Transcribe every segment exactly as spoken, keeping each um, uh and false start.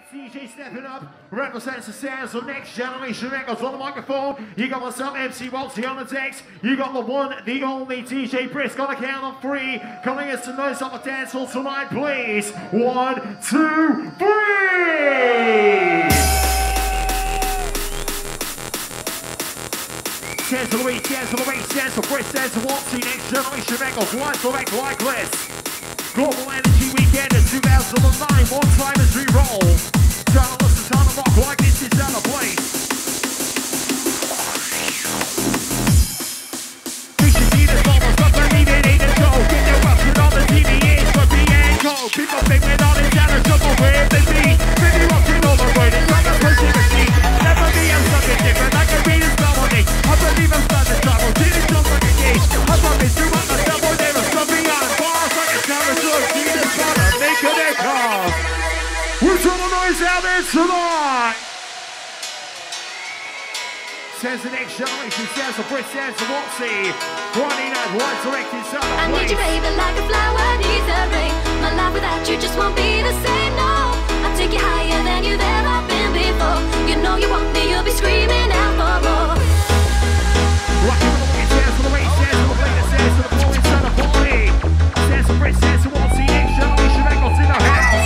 D J stepping up, represents the sounds of Next Generation Records on the microphone. You got myself, M C Wotsee on the decks. You got the one, the only D J Brisk on the count of three. Coming us to noise up the dance hall tonight, please. One, two, three! Stands for the week, stands for the week, stands for Brisk, stands for Wotsee, Next Generation Records, live select like this. Global Energy Weekend in two thousand nine, one time as we roll. Trying to listen, trying to rock like this is out of place. We should see this almost, but believe it ain't a show. Get their ruptured on the T V, it's for the angle. People think we're not in down and trouble with the beat. Really rocking all the way, it's like a positivity. Never be, I'm something different, I can read this melody. I believe I'm starting to travel, did it just like a gauge. I promise to run myself, or never something on bars like a territory. See this brother, make an echo. We're trying to noise out there tonight. Says the Next Generation, says the Brisk, says the Wotsee. Friday night, one directed sound. I need you, baby, like a flower needs a rain. My life without you just won't be the same, no. I'll take you higher than you've ever been before. You know you want me, you'll be screaming out for more. Rocking with the way, says for the way, says for the play, says for the floor inside the party. Says the Brisk, says the Wotsee, Next Generation Records in the house.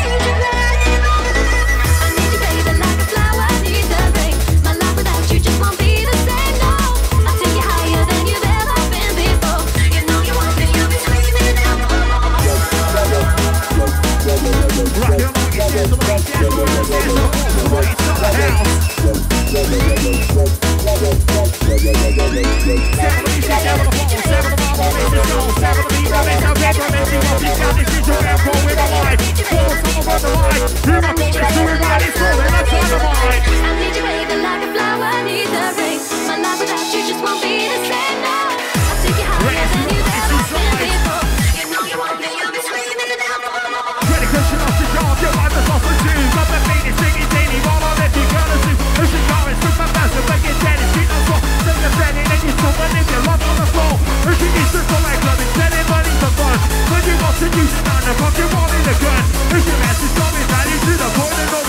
If you want to use it on the fucking wall in the gun, if your ass is coming right into the point of no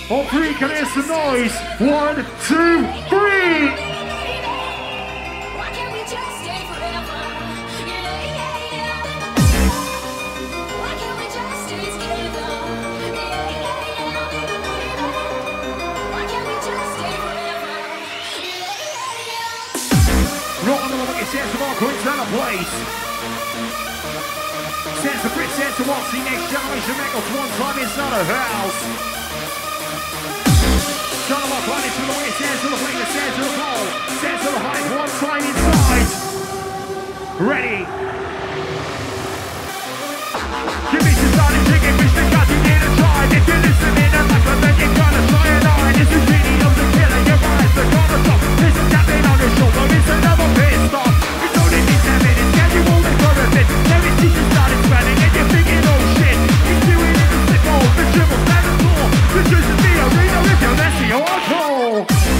On three, can I hear some noise? One, two, three! Why can't we just stay forever? Yeah, yeah, yeah. Why can't we just stay together? Yeah, yeah, yeah. Why can't we just stay forever? Yeah, yeah, yeah. Rock on the one, it's Sense of Marco, it's out of place. Sense of Brisk, Sense of Wotsee, next generation records, one time inside of house. Son of a planet to the way, sense of the plane, the sense of the ball, sense of the height, one time inside. Ready. Give me some starting chicken, wish the God you didn't try. If you're listening and like that, then you're gonna try and I. This is G D of the killer, your eyes are gonna stop. There's a tapping on his shoulder, it's another pit stop. It's only been ten minutes, can you hold it for a bit? Now his teeth started spreading and you're thinking, oh shit. He's doing it in the slip hole, the dribble, stand and floor. The juice is the arena, if you're messy, hardcore.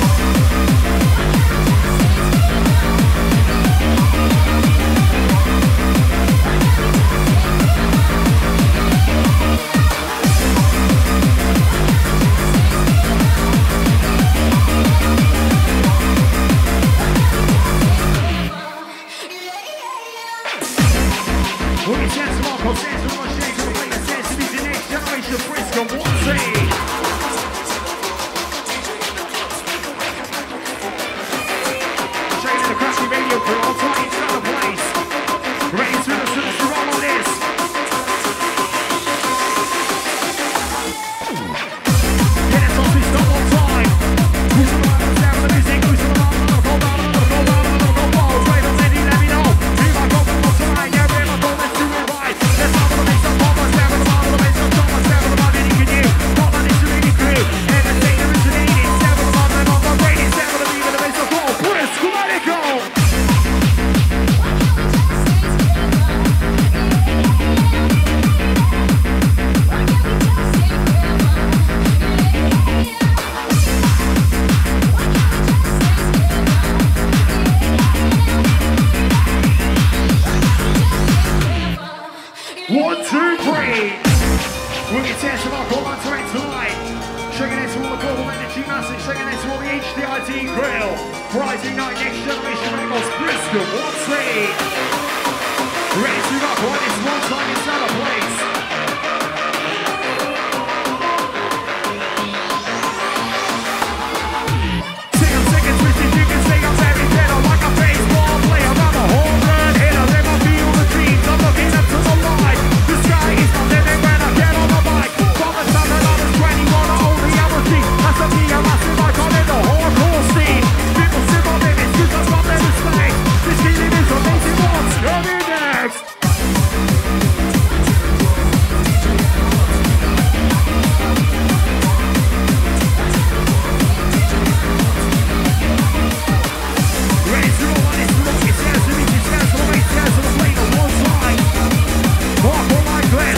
Well, it's Sense of Marco, Sense of Marco, Sense of Marco, Sense of the next generation, Brisk and Wotsee. Checking the Kutski radio crew, all time inside the place. Ready to the to the roll on this. Yeah, that's all this done one time. Who's the one that's down with the music? Who's the one that's down with the music? Go down, go down, go down, go down. Right on, let me know. Here I go, one more time. Yeah, where am I going? Let's do it right. Let's have a mix of bombers, down with the bottom of the mix of bombers, down with the bottom of the crew. Top of this really crew. Entertainer originating, down with the bottom of the rating, down with the beat of the mix of ball. Brisk, let it go. One, two, three. We'll get Sense of Marco on to it tonight. Shaking into all the global energy masses, shaking into all the H T I D grill. Friday night, next generation records, Brisk and Wotsee. Ready to rock on this one time inside a place. Sing on second twisted, you can sing on every pedal like a baseball player. I'm a home run hitter, there might be all the dreams. I'm looking up to the light. The sky is my limit when I get on the bike. From the time that I was twenty-one, I own the other team. That's a me, a massive icon in the hardcore scene. People sit on limits, cause I've got their mistakes. This feeling is amazing, what's coming next? Ready to roll on this rock, it's down to me, it's down to the way, it's down to the plate on one side. Hardcore like this.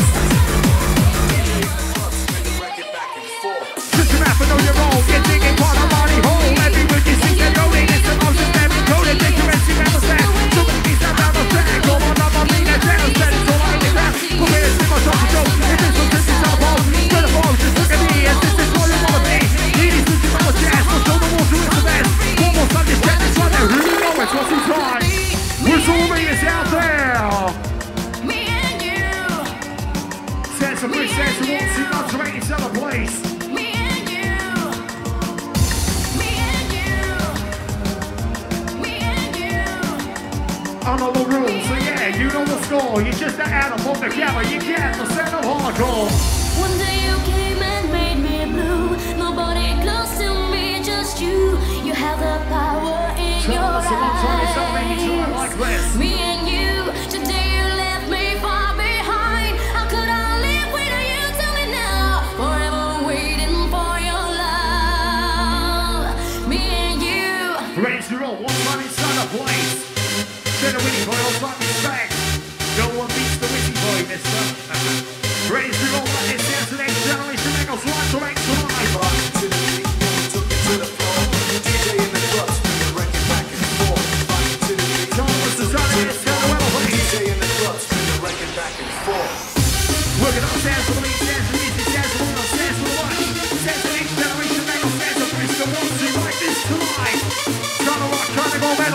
Just a map and know your role, you're digging quite a money hole. Every word you sing, they're going, it's the most of them encoded. Take your empty mouth stand, so many things that down the stand. Go on up, I'm leaning down, said it's all I can grab. Come here, see my talk to go, if this was just a ball, to the ball, just look at me, and this is what you wanna be. Ladies, this is my jazz, but show the water is the best. One more time, just check this one out, who you know it's what's in time. Where's all the is out there? Me and you. Sense of Brisk, Sense of Wotsee, not to any other place. Me and you. Me and you. Me and you. I know the rules, so yeah, you know the score. You just add them all together, you get the set of hardcore. One day you came and made me blue. Nobody close to me, just you. You have the power in Tell your us about time it's not making time eyes. like this. Me and you, today you left me far behind. How could I live without you? Tell me now. Forever waiting for your love. Me and you. Ready to roll, one time inside a place. Send a Winnie boy, I'll find respect. No one beats the Winnie boy, mister. Ready to roll like this, dance to the next generation records, one to next time. To the beat, took it to the floor. D J in the club, spin the record back and forth. To the beat, Tell us the time it is, tell the well, D please. J in the club, spin the record back and forth. Working on dance to the beat, dance to the music, dance to the one, dance to the one. Dance to the next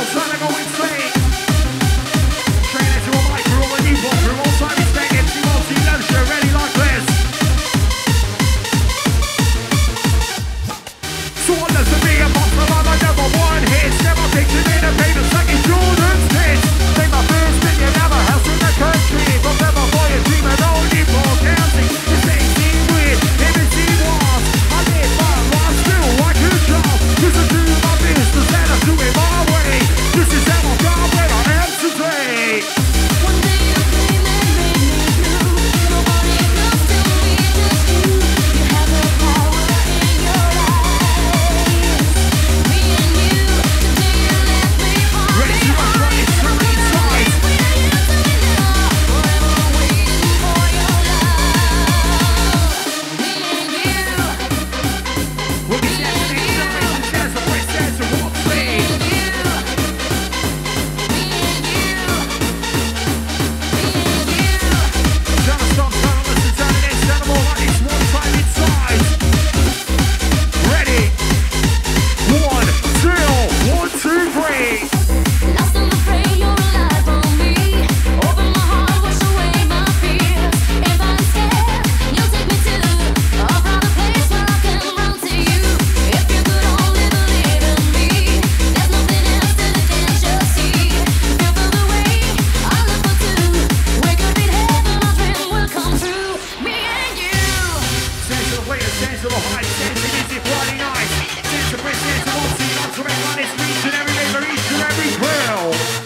still trying to go insane. Straight into a mic for all the new ones, for all time it's staying. M C Wotsee knows you're ready like this. So I love to be a monster, I'm a number one hit. Never pictured in a paper, second Jordan's hits. Take my first million out of house in the country. But never boy a dream and only for counting. This ain't seen weird, M C was. I live my life still like a job. Cause I do my business and I do it my way. This is how I got where I am today. One day you came and made me blue. Nobody else to me, just you. You have the power in your eyes. Me and you, the day you left me for Ready to rush right into the inside. we are used to it now. Forever waiting for your love. Me and you, We'll be dancing in generations, dance the Brisk, dance the Wotsee. me and you, me and you, me and you. Trying to stop, trying to listen, turn it in, turn them all like it's one time inside. Ready? One, two, one, two, three. Lost and afraid you're alive for me. Open my heart, wash away my fears. If I'm scared, you'll take me to a brighter place where I can run to you. If you could only believe in me, there's nothing else that I can just see. Feel for the way I live for two. We could beat heaven, our dream will come true. Me and you. Dance to the players, dance to the heights, dance to music Friday night. Dance to Brisk, dance to Wotsee, not to everyone, it's each and every day for each and every grill.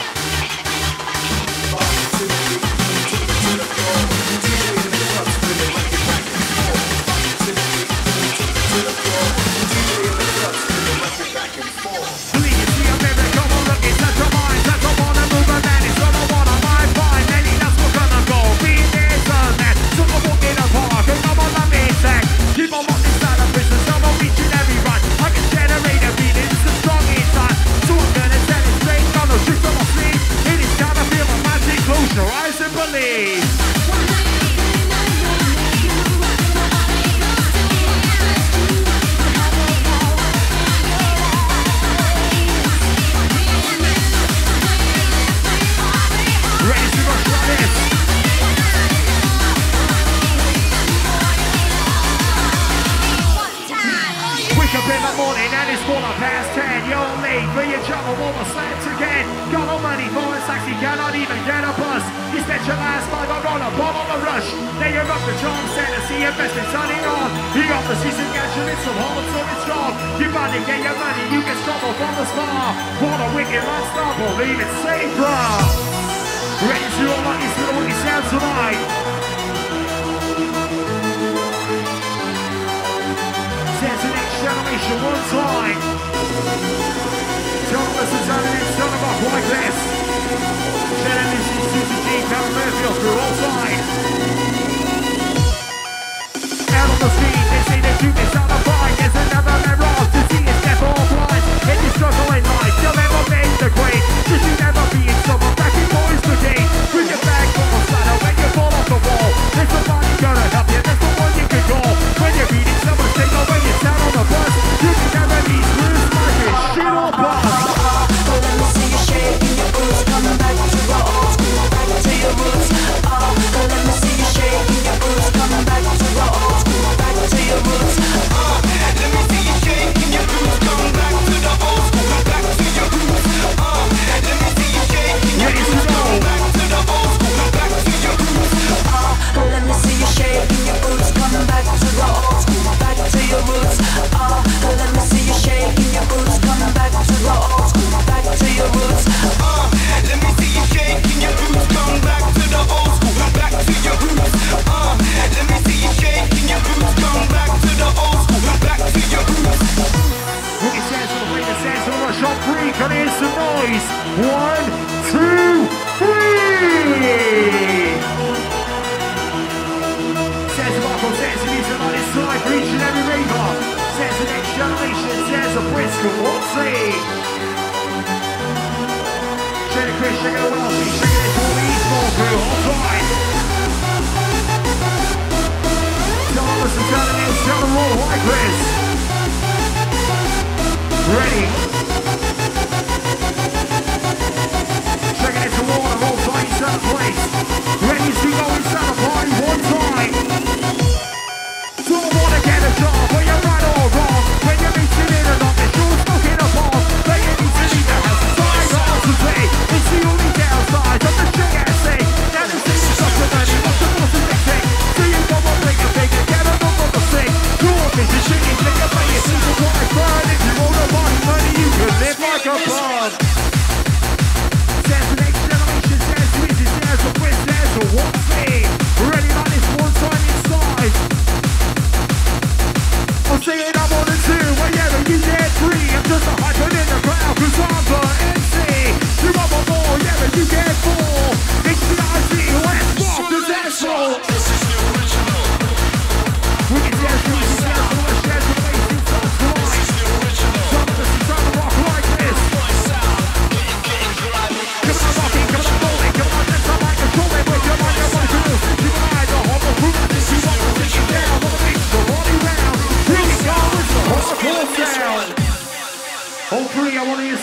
Believe you see a mirror, come on look, it's such a mind, such a wanna move a man, it's gonna wanna mind find, many that's what gonna go, be there, done that, so I walk in the park, and I'm on my mid-sack, keep on walking inside of business, I'm on each and every run, I can generate a beat, it's a strong inside, so I'm gonna set it straight, on the tricks on my sleeve, it is time to feel my magic, close your eyes and believe. One day you came and made me blue. Nobody else to me, just you. You have the power in your eyes. Me and you, the day you left me far behind. Ready to rush like this. Wake up in the morning and it's quarter past ten. You're late for your job or overslept again. Got no money for a taxi, cannot even get a bus. You spent your last five on a bomb on the rush. Now you're up the charm center, see investment turning on. You got the season gadget, it's some hard, so it's strong. You money, get your money, you can stumble from the spa. What a wicked lifestyle, believe it's safe, bruh. Ready to all like this little what you sound tonight. Dance the next generation one time. Don't listen to the next turn them up like this. Shannon, this is Susan G. Karen Murphy through all time. Out on the street, they say they do this on the fight. There's another mirage to see it's deaf or blind. If you struggle in life, you'll never make the grade. Should you never be in trouble, back in boys brigade. Bring your bag on the side when you fall off the wall. There's somebody gonna help you, there's the one you can call. When you're beating someone's table, when you're down on the bus, you can never be loose like a shit or bust. Let me see you shaking your boots, coming back to your old school, back to your roots. Oh, let me see you shaking your boots, coming back to your old school, back to your roots. Oh, let me see you shaking your boots, coming back to the old school, back to your roots. Oh, let me see you shaking your boots, coming back to the old school, back to your roots. Oh, let me see you shaking your boots, coming back to the old school, back to your roots. Oh, let me see you shaking your boots, coming back to the old school, back to your roots. Uh, let me see you shaking your boots, come back to the old school, back to your roots. Uh, let me see you shaking your boots, come back to the old school, back to your roots. Look at Sands for the way that Sands for the rush on three. Can I hear some noise? One, two, three. Sands of Marco, Sands of music on his side for each and every raver. Sands of next generation, Sands of Brisk and Wotsee. Shake it, Chris, shake it, Wellesley, shake it, all the Eastmore crew, hold tight. Tell us to turn it in, tell them all like this. Ready?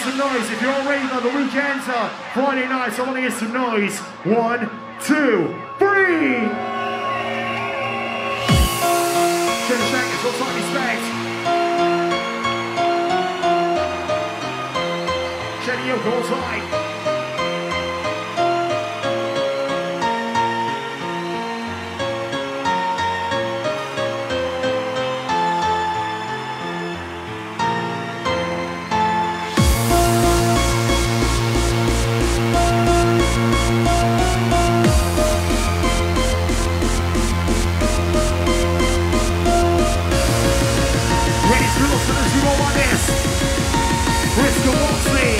some noise. If you're ready for the weekends, uh, Friday nights, I want to hear some noise. One, two, three. Check the shackers, what's like respect? Check the yoke, what's like? Brisk and Wotsee.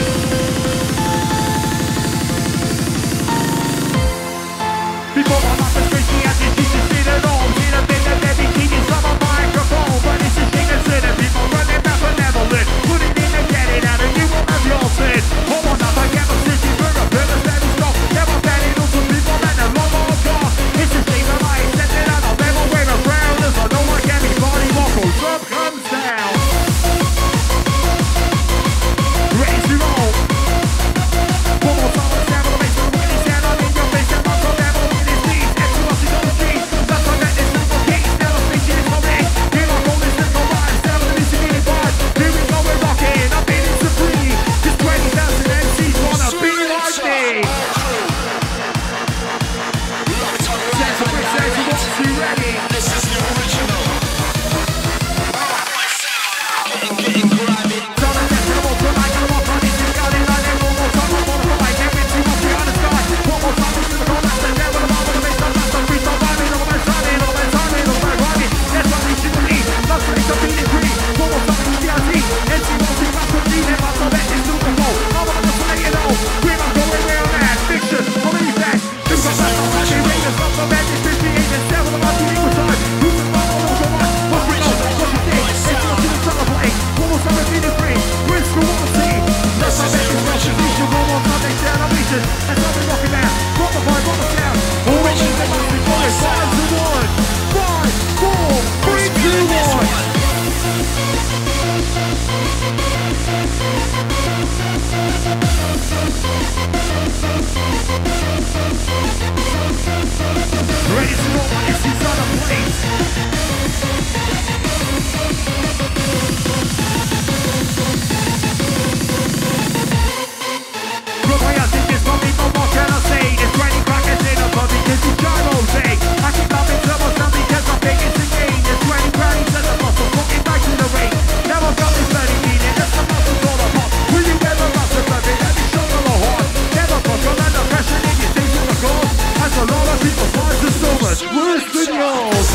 Before my life was crazy, I did used to sit at home. Did a bit of everything inside my microphone. But it's a shame that certain people running back benevolent. Put it in and get it out and you won't have your sin. Hold on up, I get my city for a bit of steady stock. Never betting on some people and a long old car. It's a shame that I accepted and I'll never wear a frown. As I know like anybody walk or some comes down. Ready to roll. One more time, let's have a race. I'm really stand on in your face. I'm not so devil in his knees. Next to us is on the street. That's why that is little case. Now I'm speaking in my neck. Here I go, this little rise. Down to this in it wide. Here we go, we're rocking. I'm feeling supreme. Just twenty thousand M Cs wanna be like me. Sense of which sense of what's you ready? This is the original. Getting, getting grimy. Ready to roll like this inside a place. Look, I think there's no people, what can I say? There's twenty crackers in a pub because it's gyros, eh? I keep loving trouble, some because I think it's a game. There's twenty crowdies and the muscle, walking back to the ring. Now I've got this bloody meaning, that's the muscles all apart. Will you ever run the blood, let me show them a heart. Never forgot that the pressure in your things in the course. As a lot of people's lives are so much worse than yours.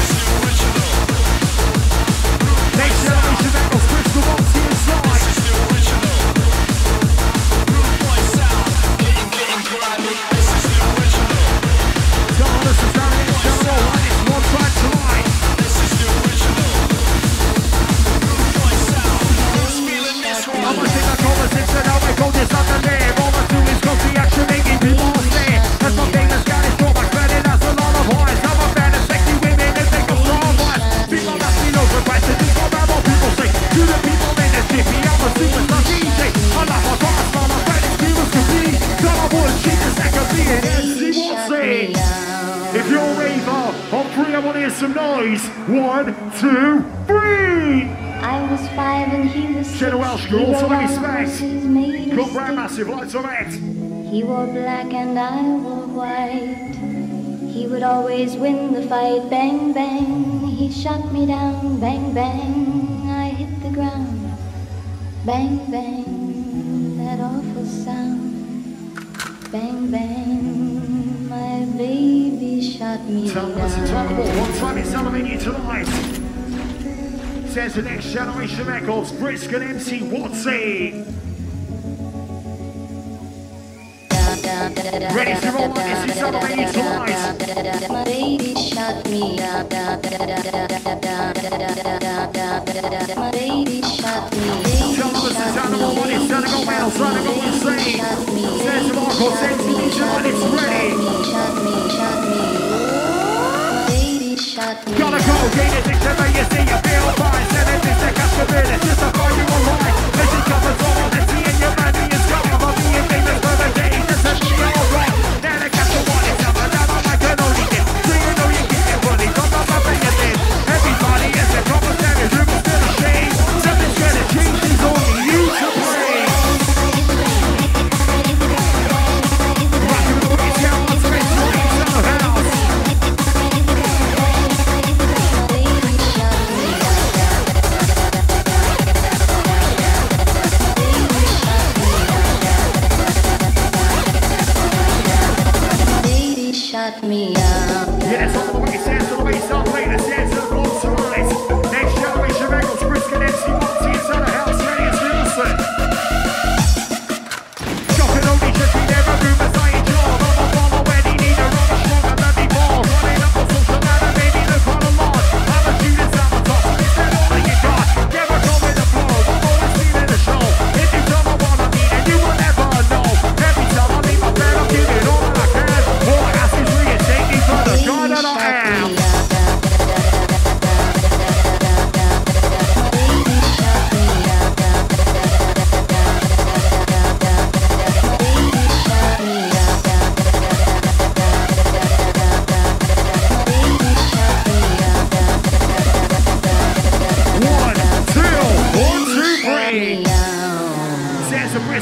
Next generation echoes, Brisk and Wotsee inside. This is the original. Rude boy sound. Getting, getting grimy. This is the original. Don't listen to the next general, and it's one track tonight. This is the original. Rude boy sound. Who's feeling this I'm one? gonna take a conversation, now I go this up and there. All I do is go the action, making people stare. That's my thing, that's got it, so much credit, that's a lot of boys. I'm a fan of sexy women and think of strong ones. People that me know request to do what more people say. To the people in the city, I'm a superstar D J. I love my boss, all my friends, viewers to be. Got a wood, cheap as that could be an M C Wotsee. If you're ready for, on three, I want to hear some noise. One, two, three. I was five and he was six. General Welsh, He also rode on respect. horses made of Got Brand stick. Massive, lights on act. He wore black and I wore white. He would always win the fight. Bang, bang, he shot me down. Bang, bang, I hit the ground. Bang, bang, that awful sound. Bang, bang, my baby shot me Tell us to talk about down. what time it's celebrating tonight. Says the next generation records, Brisk and M C Wotsee. Ready to roll like this is celebrating tonight. My baby shot me. My baby shot me. Tell us to talk about what it's gonna go well, son of a Wotsee. Says the Marco, says the D J when it's ready. Shot me, shot me. My baby shot me. Gotta go, gain addiction, when you see you feel fine. Send it, this is a customer, it's just a fire you alive. This is covered all, let's see in your body.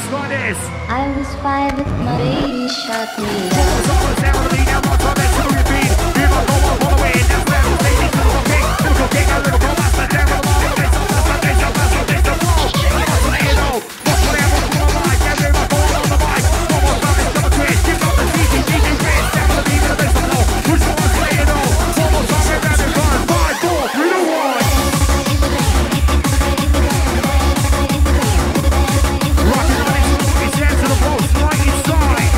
place like this. I was five and my baby shot me. Almost all the sound of the beat, now what's on next to the repeat? Here I go, I'm on the way, and that's where I'm taking to the kick. Little kick, a little go, that's the down with the ball. It's a that's a that's a that's a that's a flow. I want to let you know. What's what I'm on the mic, every my ball on the mic. Almost on this double twist, give up the D J, D J Brisk, down with the beat, and the bass of flow. Who's the one to let you know? Almost on it, round and run, five, four, three, two, one. Rocking on it, his hands to the post, right inside.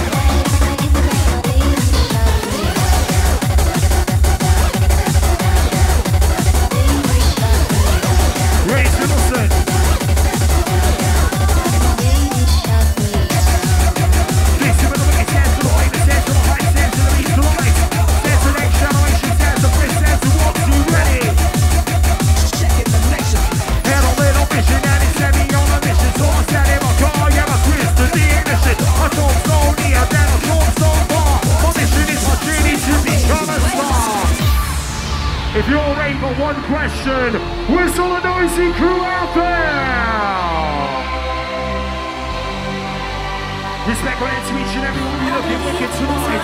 Ready to listen. Listen with the wicked hands to the right, the hands to the height, hands to the east to the right. Hands to the next generation, hands to Brisk, hands to Wotsee, ready. Had a little vision and it set me on a mission. So I sat in my car, yeah, I twisted the ignition. I thought so near, then I thought so far. My mission is my journey to become a star. If you're ready for one question, whistle a noisy crew out there! Respect right to each and every one of you looking wicked tonight.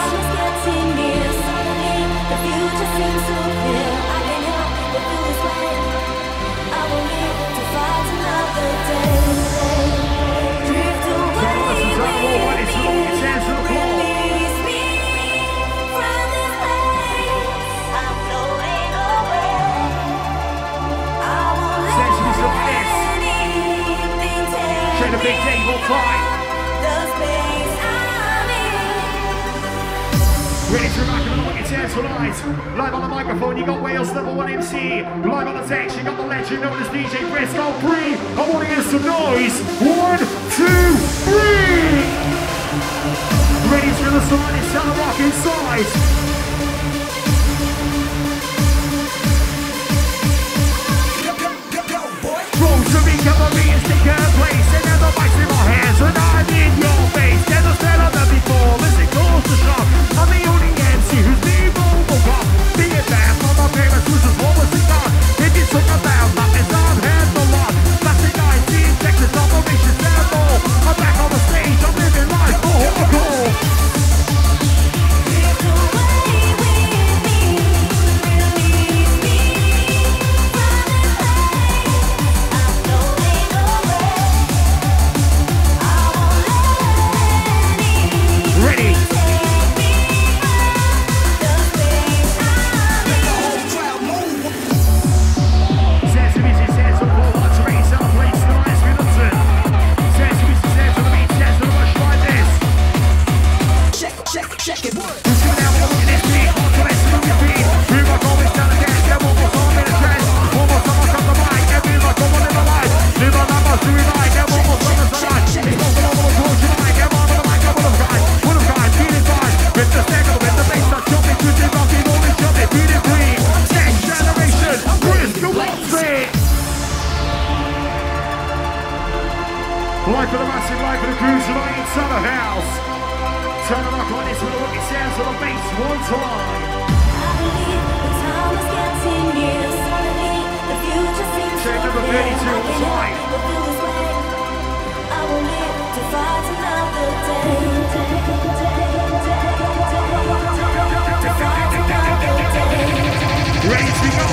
The future seems so clear. I can't help but feel this way. I will live to fight another day. Drift away with me, release me from this place. I'm floating away. I won't let anything take Shake the big table tight. the space I'm in. Ready to rock and roll your chance tonight. Live on the microphone, you got Wales level one M C. Live on the text, you got the legend known as D J Brisk. On three, I want to hear some noise. One, two, three. Ready to the side, it's time to rock inside. Rosary, cavalry, and stick her place. And now the mic's in my hands, and I'm in your face. There's a stand up before, as it goes to shop. I'm the only M C who's been Robocop. Be it bad for my parents, who's as low as the gun. If you took a bound, that means I've had the lot. Classic nineteen, Texas Operation Sample. I'm back on the stage, I'm living life for hardcore. Drift away with me, release me from this place. I'm floating away. I won't let anything Ready. take me from the space I'm in. Sesame, says on four, one, three, some place, the last we listen. Sesame, says on the beat, says on the rush like this. Check, check, check it. Who's coming out with this beat? What's the rest of your beat? We rock always down again, get one more song in a trend. One more song on the mic, every rock on live a life. Live on that must do it right, get one more song on the night. It's not the normal approach you like, get one on the mic, get one of guys. One of guys, beat it fine. With the stagger, with the bass, that's jumping, twisting, rocking, rolling, jumping, beat it clean. Next generation, Brisk, Wotsee. Life for the massive, life for the crew tonight inside the house. Turn the rock on this with a wicked sounds of the bass one time. I believe the time is getting near. Suddenly, the future seems so Check number clear. thirty-two I on can't time. help but feel this way. I will live to fight another day. To fight another day. Ready to go.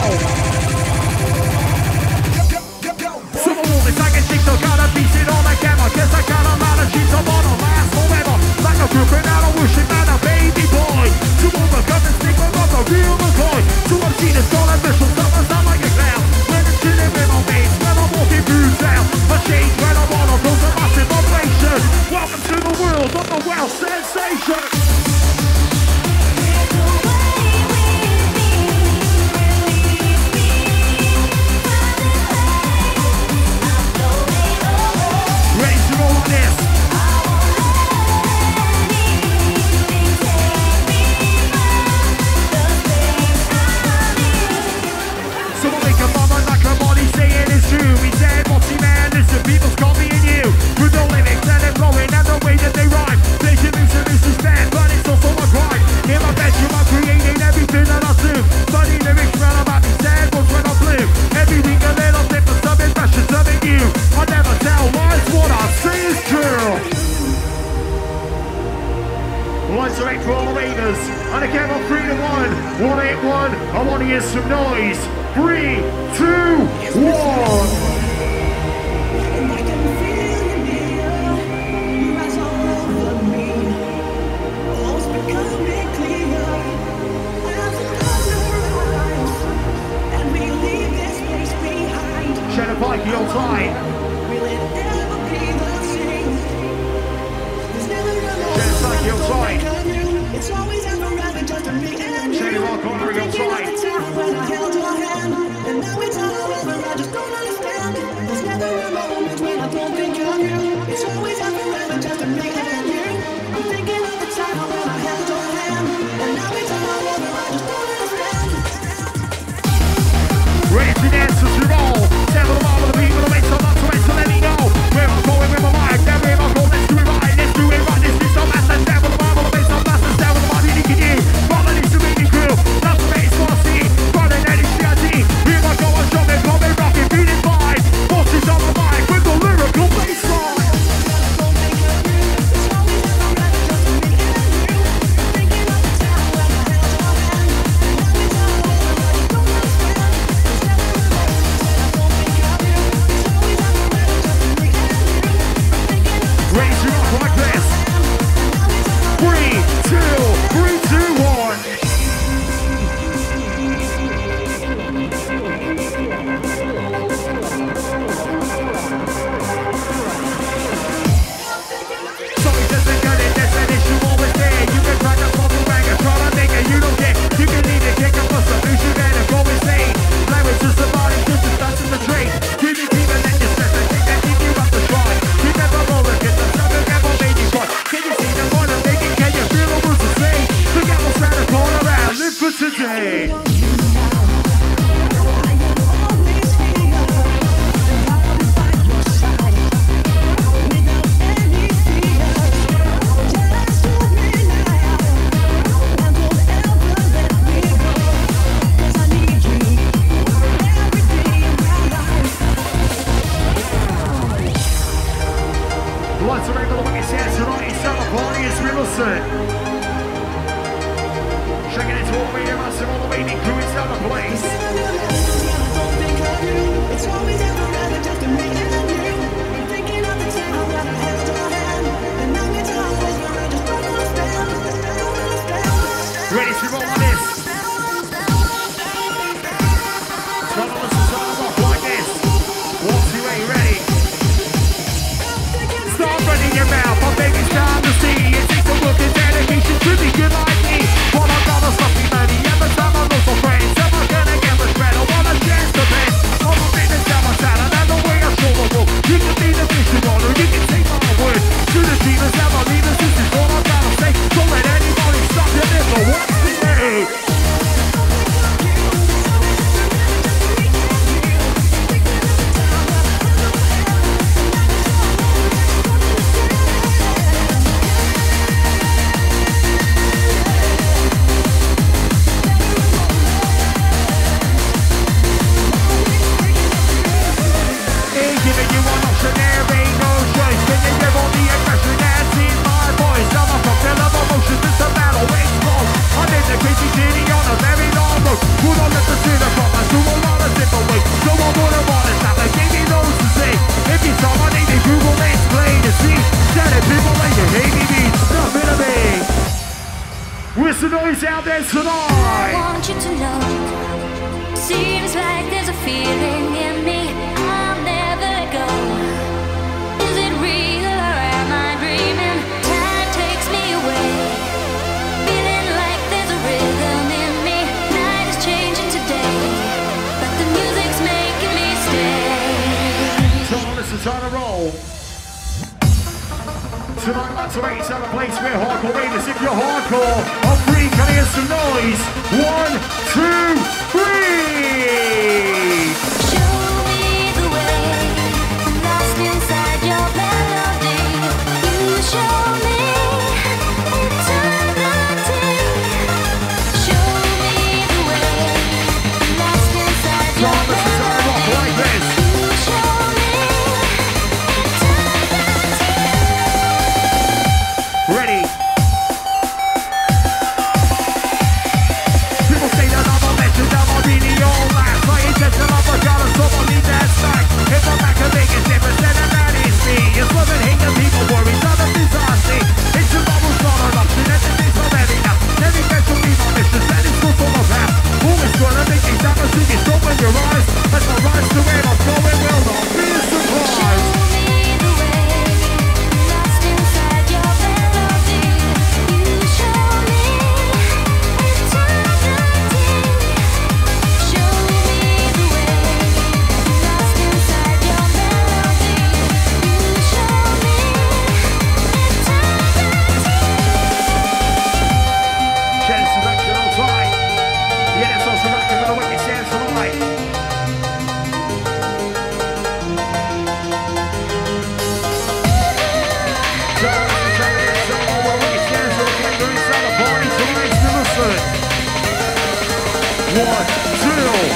Some of all this I can think so gotta piece it on the camera. Guess I got a lot of sheets I'm on a last forever. Like a group and out of wishing man a baby boy. To overcome the stigma of the real McCoy. To have seen a solid visual, someone sound like a clown. When it's chilling with my mates, when I'm walking through town. My some noise. Three, two, one. And I can feel you near. You rise all over me. Oh, it's becoming clear. As the color rise, and we leave this place behind. Shadow Pike, you're tight. Will it ever be the same? There's never a moment Shadow Pike, you're tight. it's always and forever just a me and you. Shadow Rock, you're Thinking of tight. the time when I held your hand, and now it's all over. I just don't understand. There's never a moment when I don't think of you. It's always and forever just a me and you. I'm thinking of the time when I held your hand, and now it's all over. I just don't understand. Ready to dance as we roll. Several of all the people who make so much to make so let me go. Where I'm going with my mind, then where I'm going, let's do it right, let's do it right, let's do some math, and several of all the make some math, and several of all you can do. Follow this to make me crew, that's the base for see. Running H T I D, here I go, I'm jumping, coming, rocking, beating by. Forces on the mic with the lyrical baseline. Ready to rock like this. Three, two, three, two, one. Something doesn't get it, that's an issue always there. You can try to pop a banger, try to make it, you don't get. You can need to kick up a solution and a go insane. Language to somebody, just as that's in the trade. Keep it, keep it, let you stress it, keep it, keep you up the stride. Keep it, bubble, look at the sun, and we'll make you cry. Can you see the one I'm making? Can you feel the words to say? Look at what's around the corner around, live for today. Lights are able to make it dance tonight. It's not a party, it's real listen. Shaking it to all the way to massive, all the waiting crew inside the place. It's always and forever just a me and you. I'm thinking of the time when I held your hand, and now it's all over. I just don't understand. Don't understand. Ready to roll on this. Come on, listen, start us off like this. Wotsee, are you ready? Start running your mouth, I think it's time to see. It takes a work and dedication to be good like me. What I got is something money, every time I lose my friends. Am I gonna get with bread? I want a chance to bend. I'm a bit of down my talent and the way I show the world. You can be the vision on or you can take my word. To the demons, never leave us, this is all I gotta say. Don't let anybody stop you, never watch the way. Giving you an option, there ain't no choice. Can you give all the aggression that's in my voice? I'm a cocktail of emotions, it's a battle, it's close. I'm in the crazy city on a very long road. Who don't let the sinner from us do a lot of different ways. No one would have wanted stop, I gave me those to say. If you saw my name, then Google ain't plain to see. Tell it people like you hate me, means nothing to me. Where's the noise out there I tonight? want you to know, seems like there's a feeling in me I'll never let go. Is it real or am I dreaming? Time takes me away, feeling like there's a rhythm in me. Night is changing today, but the music's making me stay. Come on, listen, time to roll. Tonight, that's a race out of place where hardcore ravers. If you're hardcore, I'm free, can I hear some noise? One, two, three! Show me the way, lost inside your melody. You show me eternity. Show me the way, lost inside your Come on, listen, time to rock like this. You show me eternity. Ready? People say that I'm a legend, I'm a real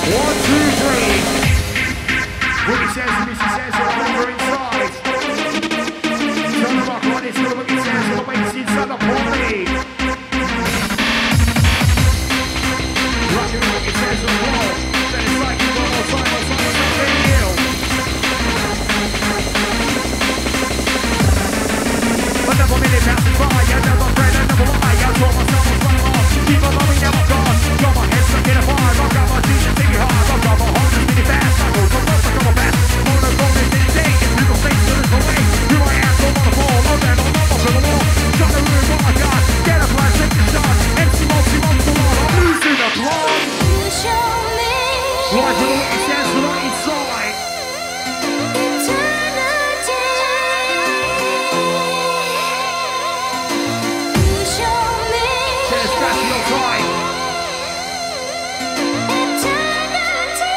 One, two, three. Wiggy says, Missy says, over inside. Turn the rock on, it's gonna Wiggy says, the weights inside the party. Rocking the Wiggy says, the wall. Then it's like you one more time, or something, something new. Another minute passes by, another friend, another lie. I told myself what's going on. Keep on loving, never gone. Got my head stuck in a fire. I got my teeth and thinking hard. I got my heart just beating fast. I go from once, I come back. On the phone, it's any day. It's people face to this away. Here I am, so on the ball. I'm down, I'm up on the wall. Trying to ruin what I got. Get up, let's take the shot. M C Wotsee wants the wall. I'm losing the plot. You show me Right for the way it stands for the inside. eternity. You show me Says back to your time. eternity.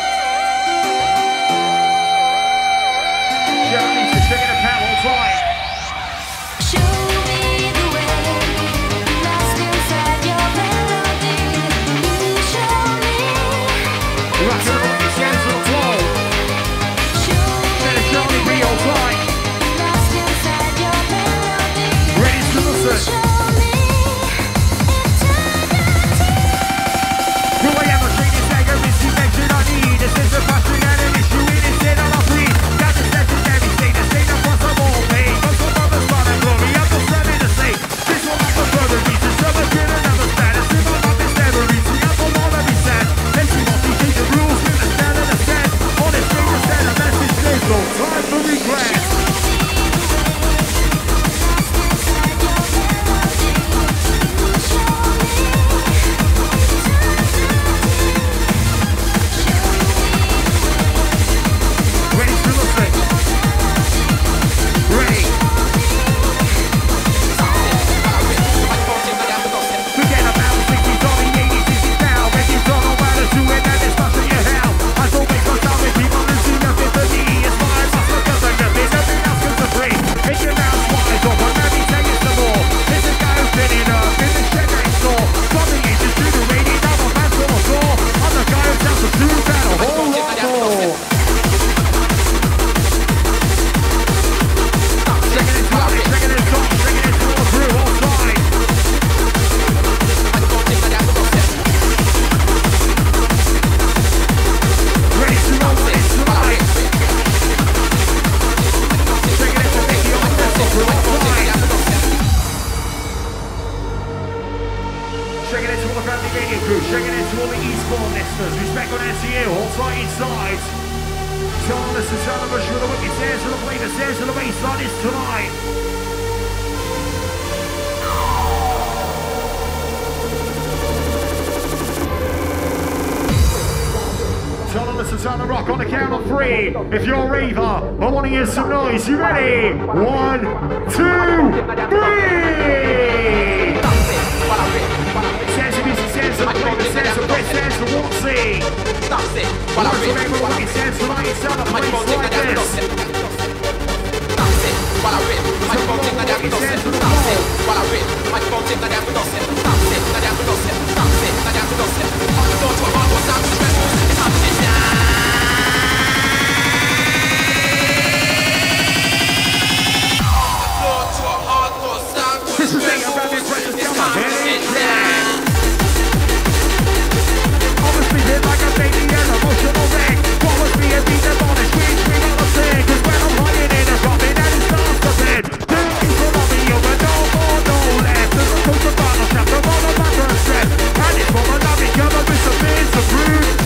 Jeremy, so shaking the power time. Show me the way, lost inside your melody. You show me Right for the way it stands for the floor. show Says Johnny B all time. lost inside your melody. Ready to listen. Show me eternity. Will I ever treat this like a misconnection I need? This is a passion and an issue in instead of a free. Got this legendary state, a state of possible pain. But some others find a glory, I'm just ready to say. This one not for further reasons, so I can another status. If I'm not this never easy, I don't wanna be sad. M C Wotsee keep the rules, with the stand and the stand. On this thing to send a message, there's no time for regret. Ready to listen. Ready. Forget about the sixties or the eighties, sixties now. When you don't know how to do it, then it's not to your hell. I don't make my time with people who see nothing for me. It's my muscle, cause I'm nothing, nothing else can free. Make your mouth wide open, let me take it some more. It's a guy who's been it up in the shed next door. From the ages to the radio, I'm a man for a door. I'm the guy who tells the truth and a whole lot more. Shaking it top, shaking it top, shaking it all through, all sides. Ready to roll, ready to ride. Shaking it to make you all mental through all sides. Shaking it to all the family radio crew, shaking it to all the Eastbourne listeners. Respect on S C U, all side inside. Tell them listen, tell them sure the wicked stairs to the plate, the stairs to the baseline is tonight. Tell them listen, tell them rock on the count of three. If you're either, I want to hear some noise. You ready? One, two, three. Says the music, says the plate, says the Brisk, says the Wotsee. What's the name of the wicked stairs tonight? It's on a place like this. This is it, about this precious come on, obviously hit like a baby and emotional wreck. Promise me a beat that's on a screen, screen on the sing. Cause when I'm hiding in a dropping and it starts to bend. Then you can love me over no more, no less. There's a coach of bottle chapter on the back of stress. And it's from a loving cover with some bits of fruit.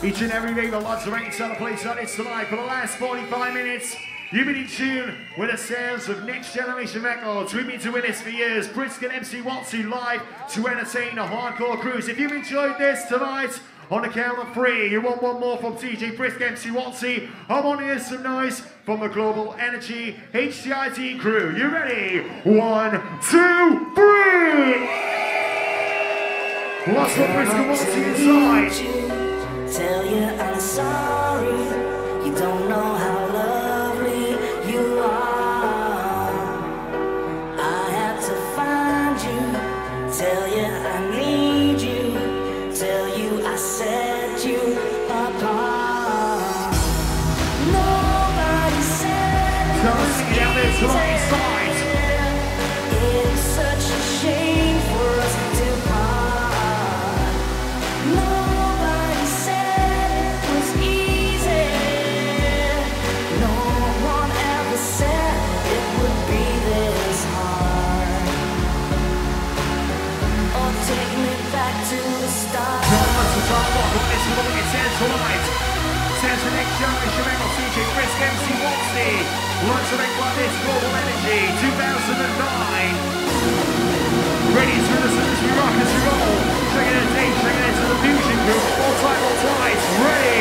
Each and every day, the lots of rain celebrates on it tonight. For the last forty-five minutes, you've been in tune with the sounds of Next Generation Records. We've been doing this for years. Brisk and M C Wotsee live to entertain the hardcore crews. If you've enjoyed this tonight, on the count of three, you want one more from D J Brisk, M C Wotsee. I want to hear some noise from the Global Energy H T I D crew. You ready? One, two, three! What's what Brisk and Wotsee inside? Tell you I'm sorry, you don't know how lovely you are. I had to find you, tell you I need you, tell you I set you apart. Nobody said Tell us to get out there to the side. it's such a shame for us to part. Nobody said it was easy. No one ever said it would be this hard. Oh, take me back to the start. Let's start off with this one. It says tonight. Says the Next Generation Records, D J Brisk, M C Wotsee. Launch of like this, Global Energy, two thousand nine. Ready to the as we rock, as we roll. Taking it a day, taking it to the fusion group. All time, all twice. Ready.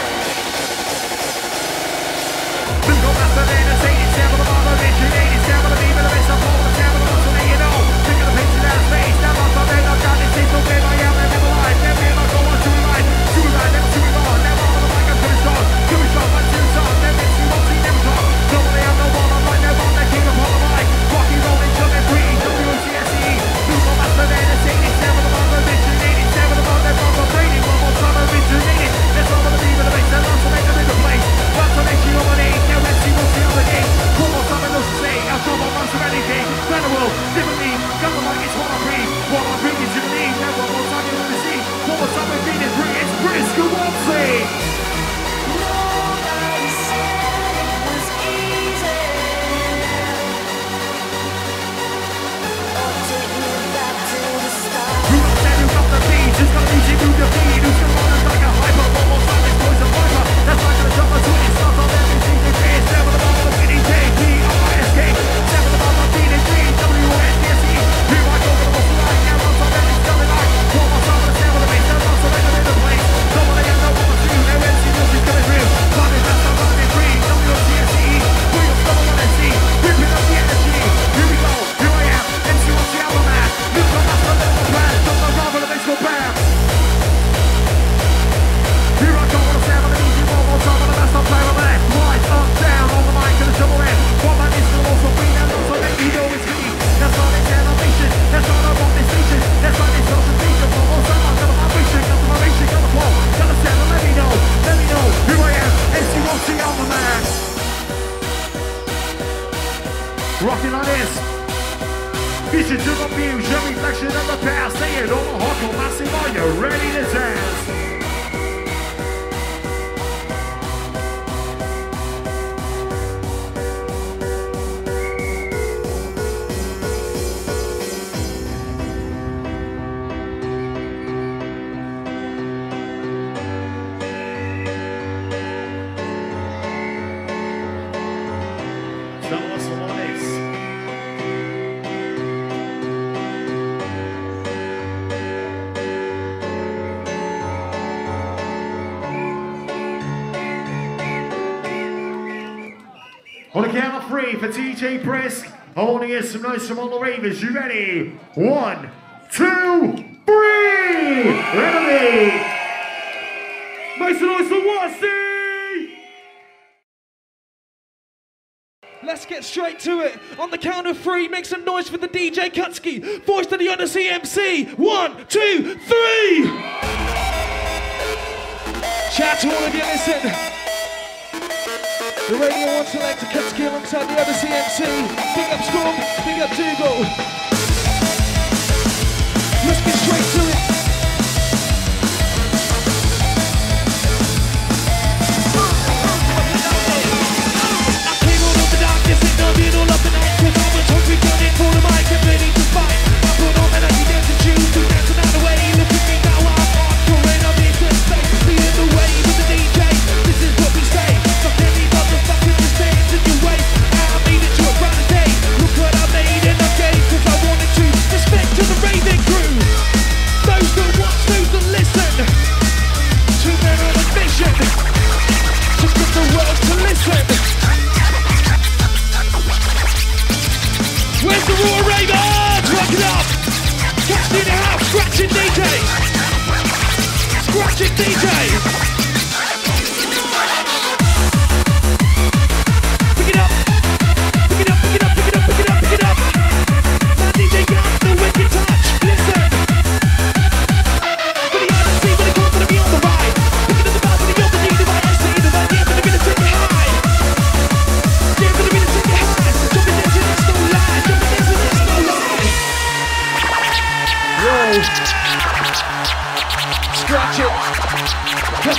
Look on that, then it's eighty-seven, the bottom of it, eighty-seven, the beam of the best of all the seven, the muscle that you know. Think of the picture that space, now lost on there, I've got this, it's the way I am, never lied, never ever go on to life. To life, never to be gone, never on the mic, I'm coming strong. Coming strong, I'm too strong, never MC Wotsee, never talk. Nobody have no one, I'm right, never on the king upon the mic. Rocking, rolling, jumping, free, W O T S E. Look on that, then it's eighty-seven, the bottom of it, eighty-seven, the bottom of it, I'm rating, one more time, I'm originating. That's all of the beam of the bass, that lost to make them in the place. That's what makes you nominate, now M C Wotsee on the game. One more time, I know to say, I'll show my monster anything. Federal, differently, got the mic, it's what I breathe. What I bring into the league, now one more time, you're going to see. One more time, we're beating free, it's Brisk and Wotsee. Nobody said it was easy. Oh, take me back to the start. Who got that, who got the beat? Who's got easy, move the feet? Who's got runners like a hyper? One more time, it's boys and viper. That's like gonna jump onto it, starts on every season. It's seven of all the winning J P R S K. Seven of all the beating G W O S D S E. Here I go, the muscle line, now runs on every stomach line. One more time, the seven of the bass, that runs on every in the place. Nobody got no one to do, now M C Wotsee's coming through. Climbing fast, I'm running free, W O T S E. Bring up double on S C, ripping up the energy. Here we go, here I am, M C Wotsee, I'm a man. Look on that's the level plan, jump the rubber, the bass go bam. Here I go on the sound of the easy one more time on the best I'll play on the left, right, up, down, on the mic and the double end. One man is the also free, now also let me know it's me. That's not this animation, that's not I want this station. That's not this concentration, one more time I've got a vibration, got the vibration, got the flow, got the sound, let me know, let me know. Here I am, M C Wotsee, I'm the man. Rocking like this. Vision to the future, reflection of the past. Say it all, hardcore, massive, are you ready to dance? Tell us what it is. On the count of three for D J Brisk, I want to hear some noise from all the ravers. You ready? One, two, three! Ready! Make some noise for Wotsee! Let's get straight to it. On the count of three, make some noise for the D J Kutski. Voice to the Odyssey M C. One, two, three! Shout out to all of you, listen. The Radio one selector Kutski alongside the Odyssey M C. Big up Storm, big up Dougal. Let's get straight to it. I came all over darkness and I've been all up the night. Cause I was hungry, gunning for the mic and ready to fight. I put on melody, dancing shoes, to dancing out the way. Look at me now, I'm hardcore and I'm in the space. Feeling the way.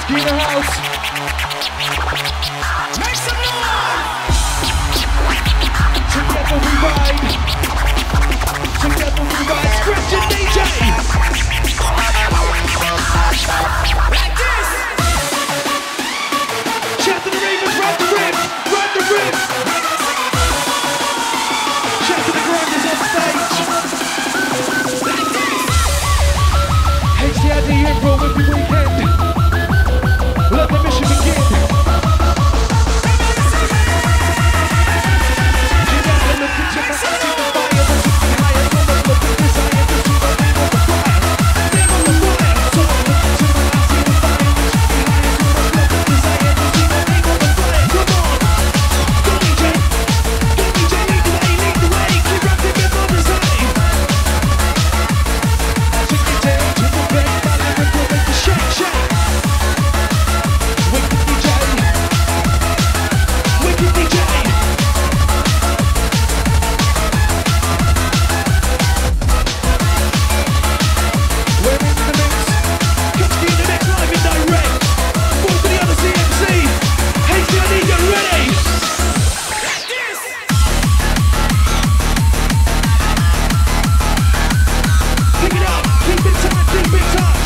Kutski in the house. Make some noise! Together we ride. Together we ride. Scratch it, D J. Like this! Shout to the Ravens, run the rim, run the rim. Shout to the grinders on stage. Like this! H T I D Improv every weekend. Let the mission begin. You never look into my eyes, see the fire, but you can hide. Don't look at this, I am just too much on the fire. Name on the fire. So I look into my eyes, see the fire, but you can hide. Don't look at this, I am just too much on the fire. Come on, go D J, go D J, lead the way, lead the way. Keep rocking with all the same. I take you down to the break, my lyric will make you shake, shake. Wicked D J, wicked D J. We're in the mix. Kutski in the mix, live and direct. One for the other C M C. H T I D, get ready. Like this! Pick it up, keep it tight, keep it touch.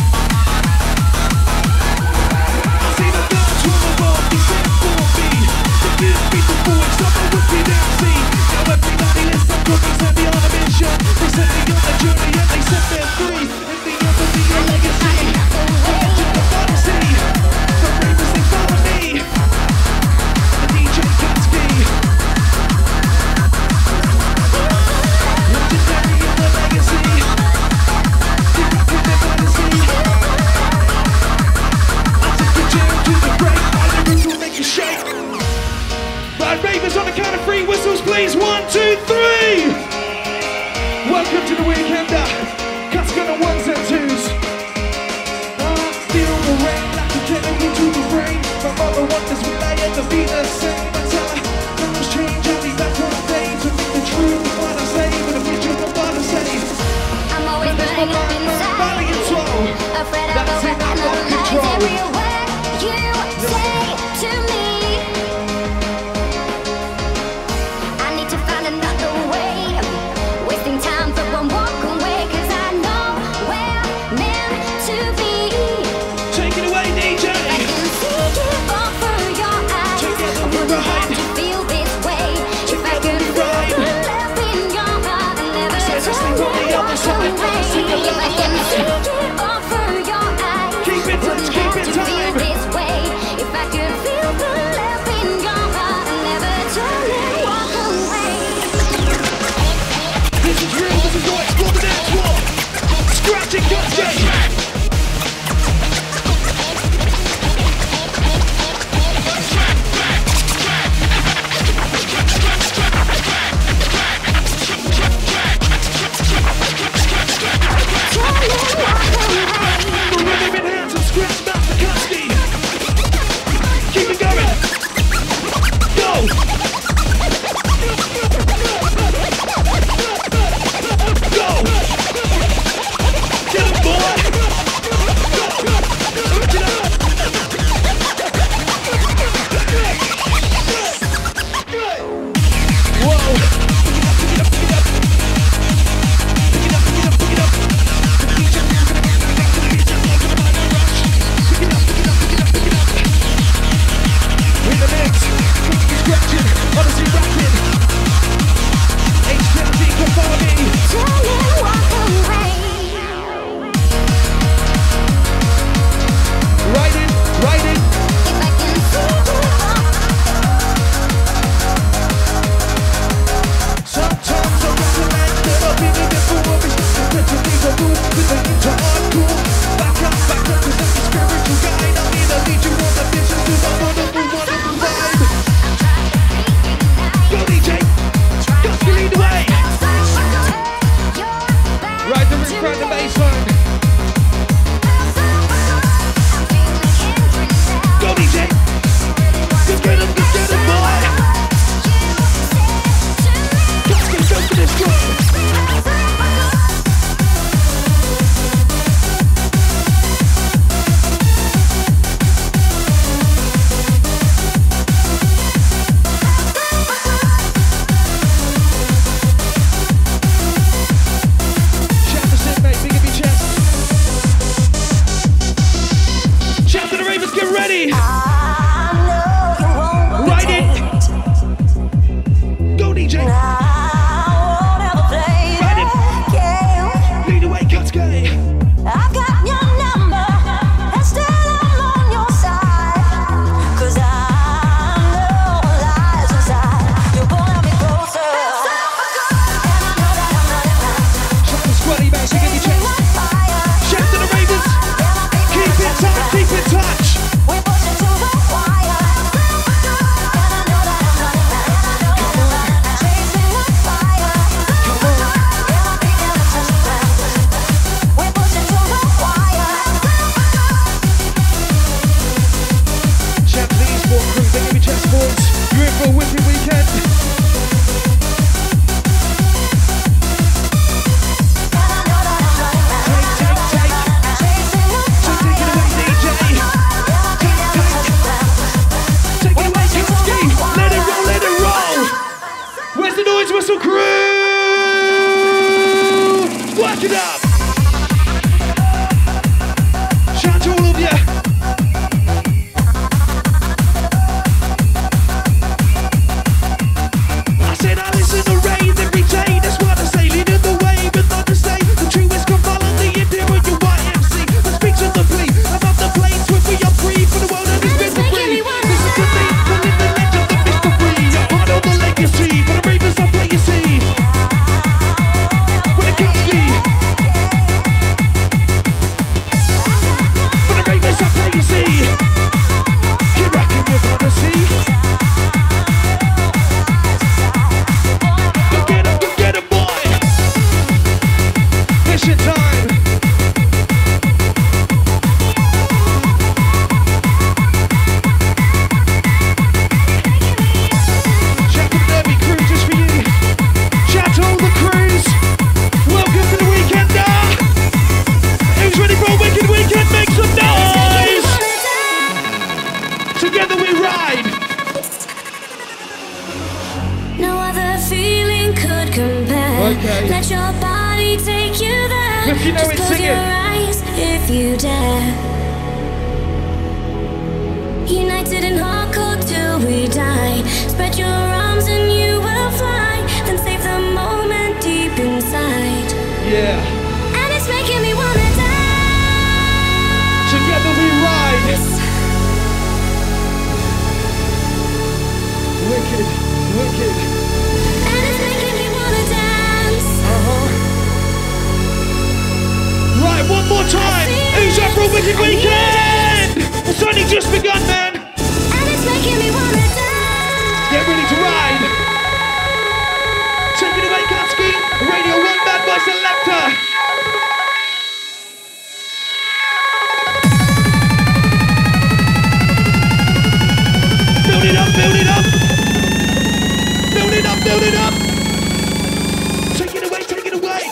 I see the girls from above, they sing for me. The good beat the boys, summer with me dancing. Now everybody listen, cookies and the on a mission. They set me on a journey and they set me free. In the end of the year legacy, edge of the fantasy. The ravers they follow me. The D J Kutski. Legendary in the legacy. Keep up with the fantasy. I'll take you down to the break. My lyrics will make you shake. Right, ravers on the count of three, whistles please. One, two, three. Welcome to the weekender. Kutski on the ones and twos. Ah, feel the rain like a getting into the brain. My mother wonders will I ever be the same. I tell her, times change, I'll be back one day to make the truth of what I say, but the future of what I say. I'm always Remember my burning up mind, my body and inside, soul. afraid I'll That's it, I'm on overanalyze control. every word you say to me. I need to find another way, wasting time for one walk away, 'cause I know we're meant to be. Take it away, D J. I can see it all through your eyes. Together I we wouldn't have ride. to feel this way if I Together could we feel ride. the love in your heart and never Said let's turn stay on the and other walk side. away. Sing along. If I can see it all through your eyes, Keep it touch, wouldn't keep have it to feel time. this way if I could feel the love in your heart and never turn and walk away. This is real, this is what explore the dance floor. Scratching Kutski. The rhythm in hands and scratch master Kutski. Keep it going. Go. Go. Get him, boy. Back it up. Shout to all of you. I said I listen to rave every day. That's what I say. Leading the way, but not to say the truest can follow the idea of your Y M C. That speaks of the plea. Above the place where we are free for the world and it's been free. Listen to me, to live the legend of mystery. I'm part of the legacy. For the ravers I play, you see. For the Kutski. For the ravers I play, you see. You reckon you're gonna see? Go get 'em, go get 'em, boy. Mission time. Shout to the Derby crew just for you. Shout to all the crews. Welcome to the weekend. ah. Who's ready for a wicked weekend? Make some noise. Together we ride. No other feeling could compare. Okay. Let your body take you there. If you know Just it, close sing your it. eyes if you dare. United and hardcore till we die. Spread your arms and you will fly. Then save the moment deep inside. Yeah. And it's making me wanna dance. Together we ride. Wicked, wicked. And it's making me wanna dance. Uh-huh. Right, one more time. Who's up for a wicked weekend? It's only just begun, man. And it's making me wanna dance. Get ready to ride. Take it away, Kutski. Radio One Bad Boy Selector. Build it up, build it up. Build it up, build it up. Take it away, take it away.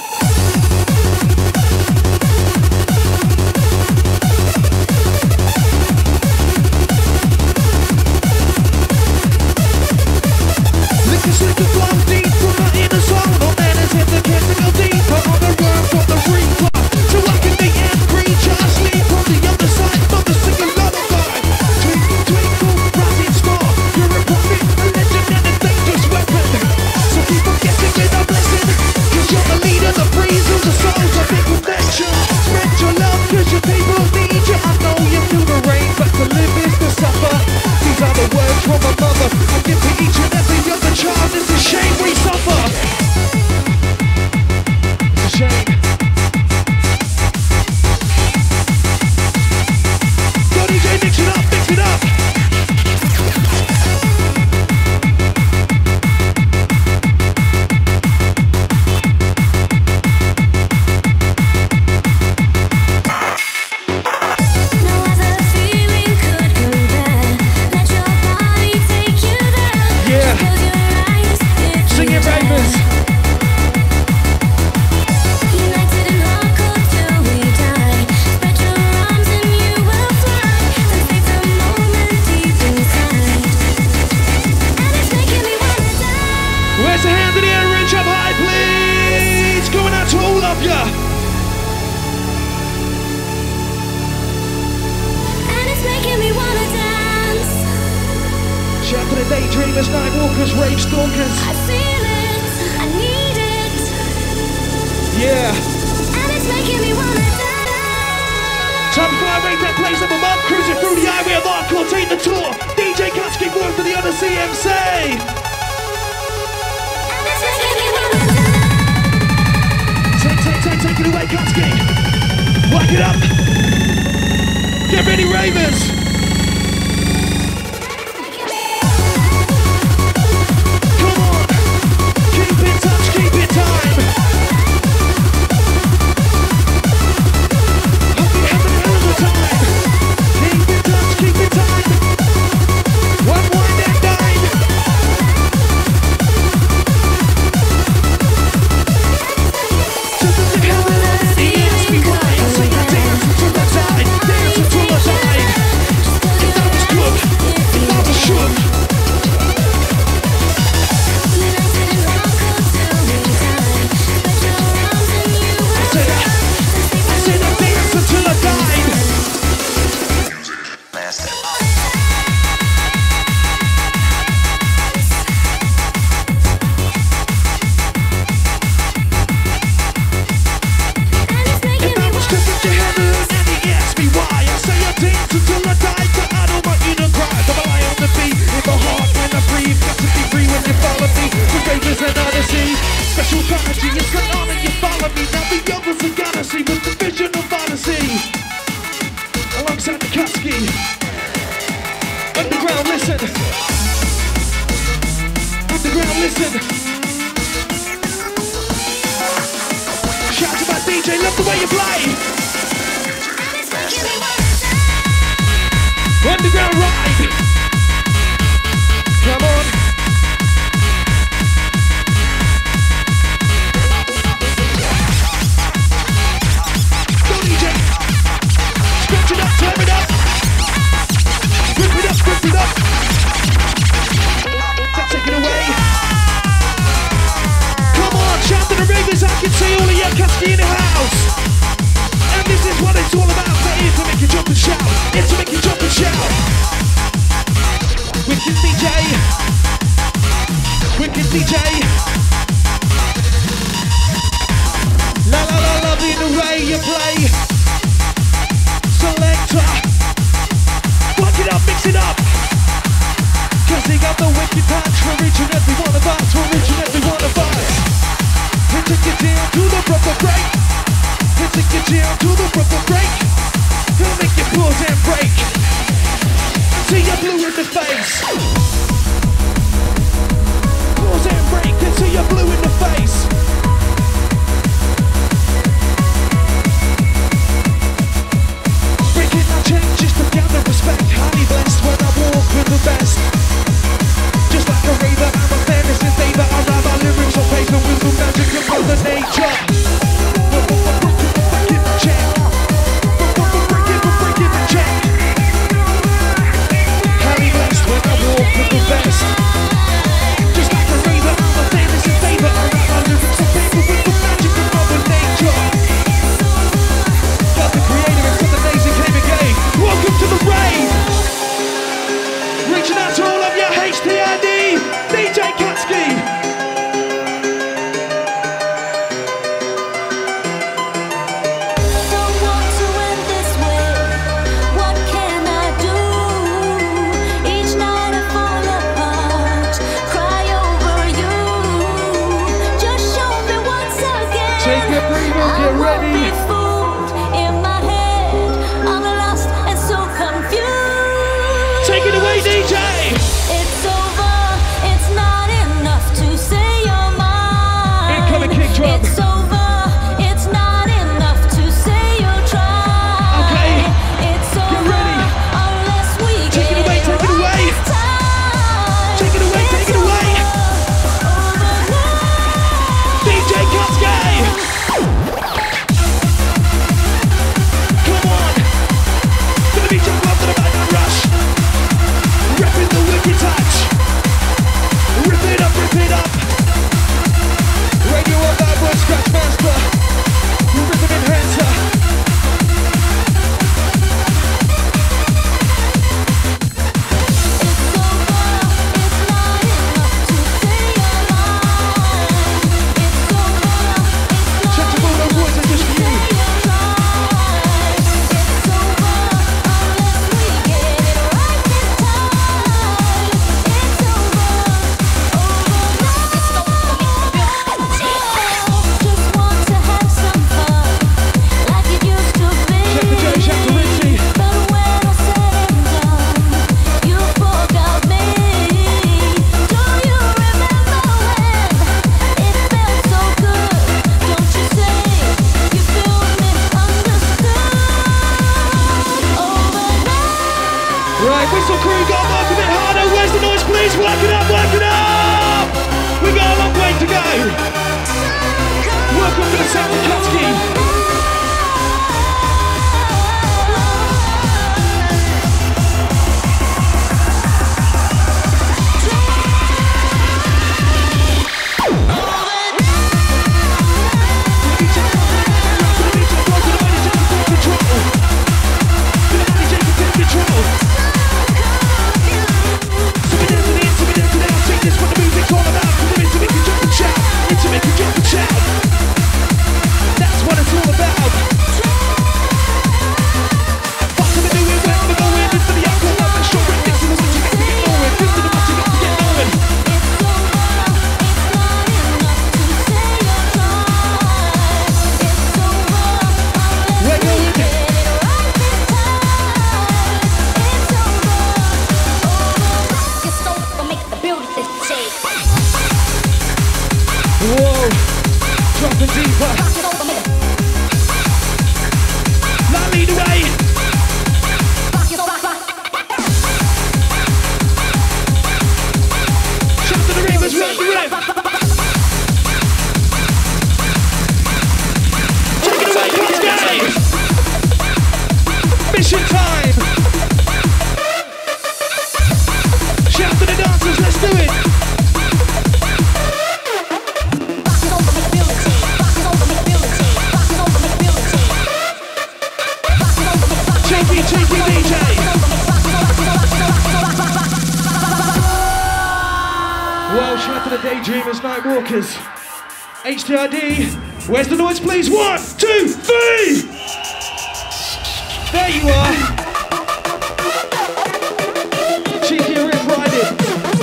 Liquor, slicker, flow deep from the inner soul. No man has hit the can't go deeper on the worm from the reaper. So I can be in creature, sleep on the other side of the single lullaby. Twinkle, twinkle, rising star. You're a prophet, a legend, and a dangerous weapon. So keep on guessing with a blessing. Cause you're the leader, the breeze of the souls of big connection. Spread your love, cause your people need you. I know you feel the rain, but to live is to suffer. These are the words from a mother. I give to each and every other child. It's a shame we suffer. It's a shame. Go D J, mix it up, mix it up. No other feeling could compare. Let your body take you there. Yeah. Close your eyes if Sing you it, dare. ravers. United and hardcore till we die. Spread your arms and you will fly. Then save the moment deep inside. And it's making me wanna dance. Where's the hand in the air? Reach up high, please. Going out to all of ya. And it's making me wanna dance. Shout to the daydreamers, night walkers, rave stalkers. I feel it, I need it. Yeah. And it's making me wanna dance. Time before I rate that place up above, cruising through the highway of hardcore, take the tour. D J Kutski, boy for the other C M C. And it's making me wanna dance. Take, take, take, take it away, Kutski. Whack it up. Get ready, ravers. Come on. Keep in touch, keep in time. Hope you have a hell of a time. Keep in touch, keep in time. One wine and dine. Just as if heaven and the E S P Y. Sing a dance to the side, dance to the side. up the way you play. Underground ride. Come on. Go D J. Stretch it up, turn it up. Rip it up, rip it up. Take it away. Come on, shout to the ravers. I can see all of your Kutski in the house. And this is what it's all about. That is to make you jump and shout. It's to make you jump and shout. Wicked D J. Wicked D J. La la la, loving the way you play. Selector. Fuck it up, mix it up. Cause he got the wicked punch for each and every one of us. For each and every one of us. He took it down to the proper break. He took it down to the proper break. He'll make you pause and break until you're blue in the face. Pause and break until you're blue in the face. Breaking our changes to gather respect. Highly blessed when I walk with the best. Just like a raver, I'm a fairness in favor. I write my lyrics on paper with the magic of Mother Nature. Break it, check. Break it, break it, check. Highly blessed when I walk with the best. Just like a raver, I'm a fairness in favor. I write my lyrics on paper with the magic of Mother Nature. Got the creator and some of the days it came again. Welcome to the rave. Reaching out to all of your H T I D, D J Kutski. Don't want to end this way. What can I do? Each night I fall apart, cry over you. Just show me once again. Take a breather, I get won't ready. be fooled in my head. I'm lost and so confused. Take it away, D J. It's over, it's not enough to say you're mine. Incoming kick drum. It's over, it's not enough to say you'll try. Okay, It's get over, ready. unless we Take it get away, take it right away. this time. Take it away, take It's it away. over, over now. D J Kutski. Famous Night Walkers. H T I D. Where's the noise, please? One, two, three! There you are. Cheeky rip riding.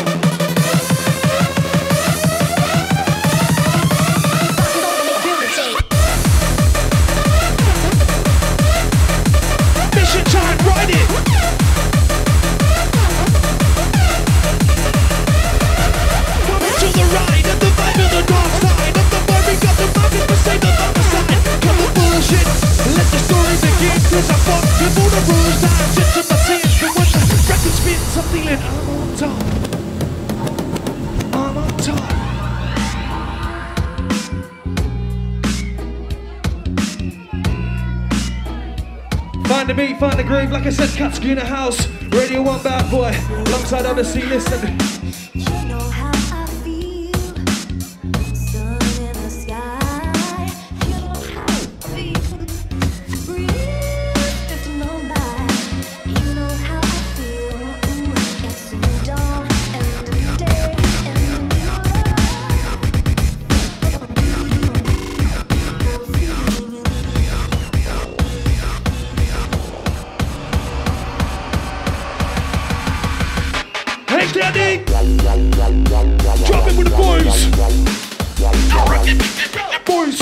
Mission time, ride it. Coming to the ride and the vibe of the dark side. Of the bar, we got the market to save the other side. Come the bullshit, let the story begin. Cause I fought before the rules down. Shit to my sins, but when the record spins, I'm feeling I'm on top. I'm on top. Find the beat, find the groove. Like I said, Kutski in the house. Radio One bad boy, alongside other C listen. You know how I feel, sun in the sky. You know how I feel, breeze drifting on by. You know how I feel, ooh, it's the dawn and the day and the H T I D! Drop it with the boys! Boys!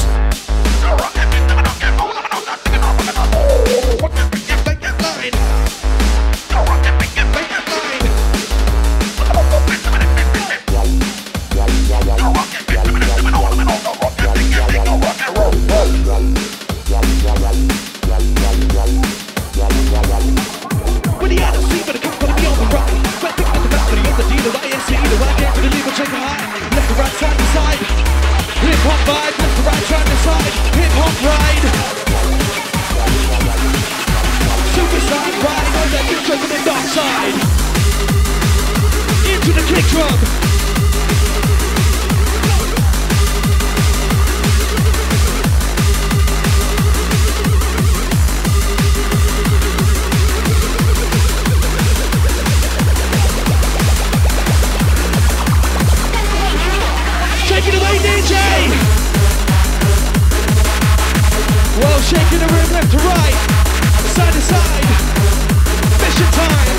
When the other see, but the cup gonna be on the run. Right pick up the back, but the other D, the Y S C, the Y K to the lever, check it high. Left to right, side to side. Hip hop vibe, left to right, side to side. Hip hop ride. Suicide ride, on that big truck on the dark side. Into the kick drum. Take it away, D J! Well, shaking the room left to right, side to side. Mission time!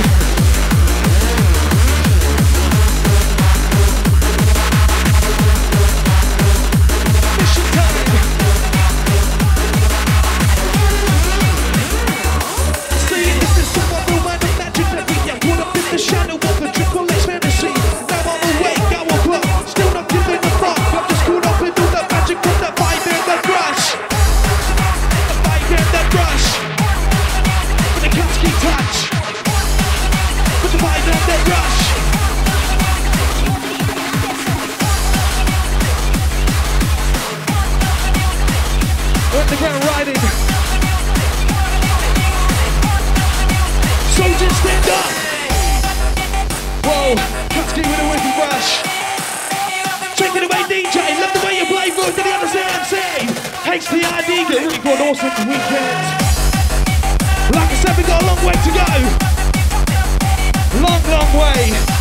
Mission time! See, this is some of the random magic that we get caught up in the shadow of the triple X fantasy. Now I'm awake, I woke up, still not giving a fuck. I'm just caught up in all the magic of the vibe and the rush. The vibe and the rush. With the Kutski touch. With the vibe and the rush. Underground riding. Soldiers stand up. Whoa, Kutski with a wicked rush. Take it away, D J. Love the way you play, bro. Did you understand what I'm saying? H T I D, get ready for an awesome weekend. Like I said, we got a long way to go. Long, long way.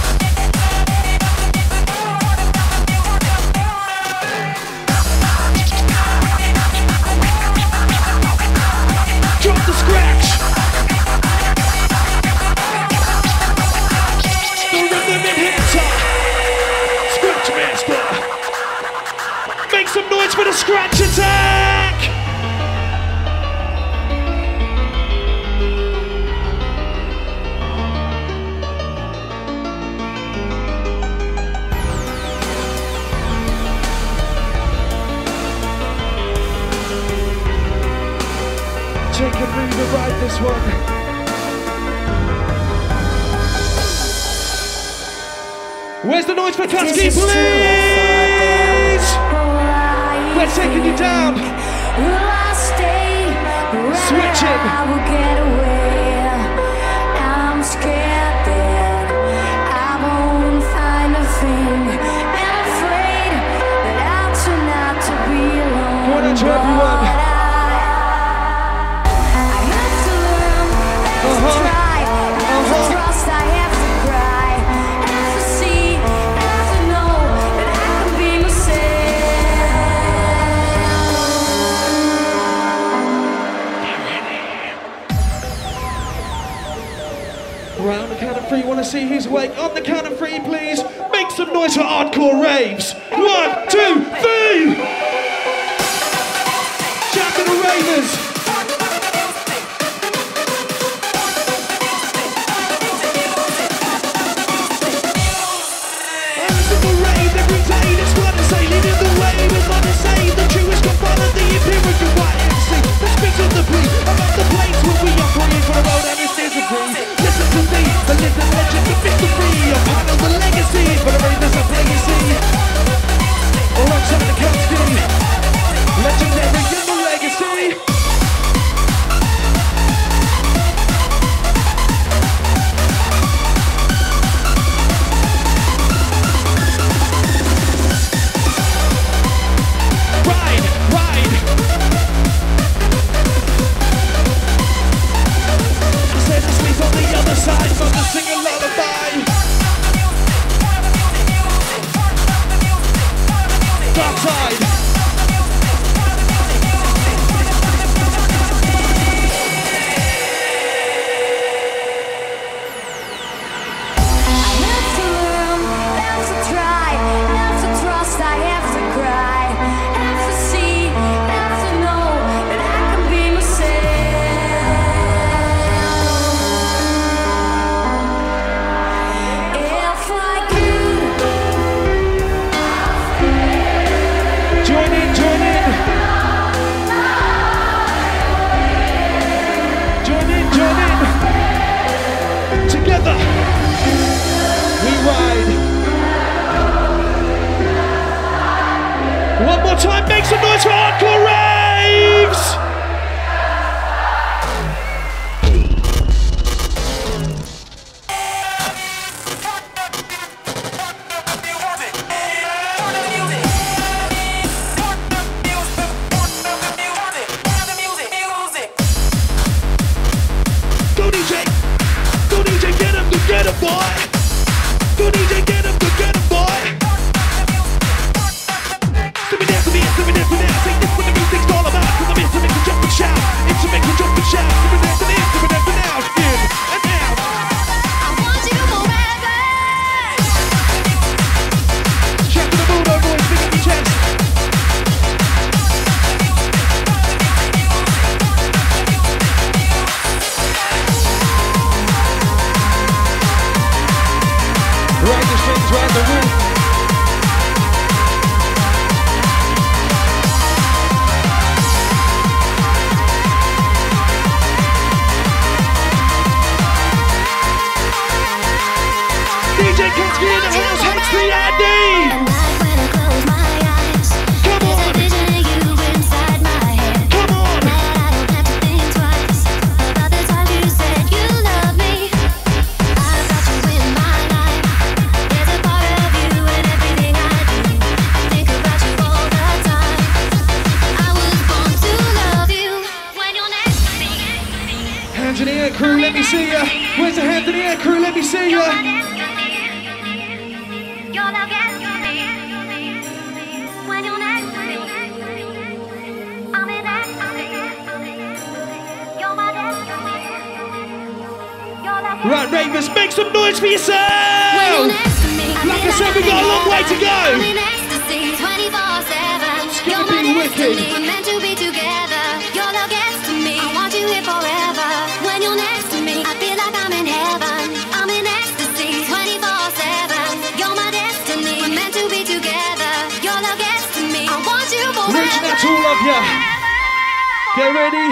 Drop the scratch. The rhythm and hitter. Scratch master. Make some noise for the scratch attack. Take a move and ride this one. Where's the noise for Kutski, please? We're taking you down. Switching. I'm scared that I won't find a thing. I'm afraid that I'll turn out to be alone. Going out to everyone. I have to learn, I have to try, I have to trust, I have to cry, I have to see, I have to know that I can be Round the count of three, wanna see who's awake. On the count of three, please. Make some noise for hardcore raves. One, two, three! Shout to the ravers. One more time, make some noise for hardcore raves! Go D J, go D J, get him, go get him, boy! Go D J, get him, go get him, boy! Let me dance, let me dance, let me dance, let me dance. Take this what the music's all about. Cause I'm here to make you jump and shout. It's to make you jump and shout. Let me dance, let me dance, let me dance, and out, in and out. I want you forever. Check to the mood, oh boys, big up your chest. Ride the strings, ride the roof. D J Kutski in the house, H T I D! At night when I close my eyes, Come there's a on, vision of you inside my head. come on! That I don't have to think twice about the time you said you love me. I've got you in my life. There's a part of you in everything I do. I think about you all the time. I was born to love you when you're next to me. Hands in the air, crew, let me see ya. Where's the hands in the air, crew? Let me see ya. Your love gets to me when you're next to me. I'm in ecstasy. You're my destiny. Your love gets Right, ravers, make some noise for when you're yourselves! next to me. Like I said, we got a long way to go. I'm in ecstasy twenty-four seven. gonna You're my be wicked. destiny. We're meant to be together. Your love gets to me. I want you here forever. When you're next to me, I feel like I'm in heaven. I'm in ecstasy twenty-four seven. You're my destiny. We're meant to be together. Your love gets to me. I want you forever. Reaching out to all of ya. Get ready.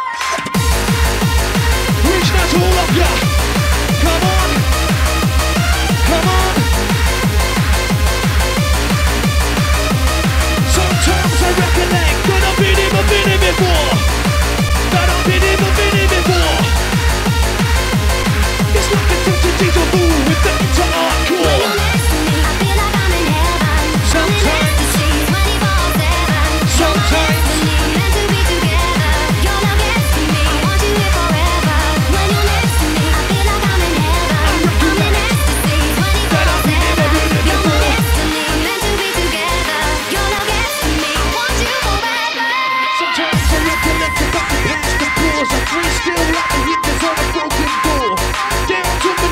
Reaching out to all of ya. Come on. Come on. Sometimes I recollect that I've been here, I've been here before. That I've been here, I've been here before. It's like a tempted deja vu with the into When hardcore. you're next to me, I feel like I'm in heaven. Sometimes. I'm in ecstasy twenty-four seven. Sometimes. We're meant to be together. Your love gets to me. I want you here forever. When you're next to me, I feel like I'm in heaven. I'm in ecstasy twenty-four seven. You're my destiny. We're meant to be together. Your love gets to me. I want you forever. Sometimes I recollect about the past, the pause. I free still like the heat that's on a broken door. Down to my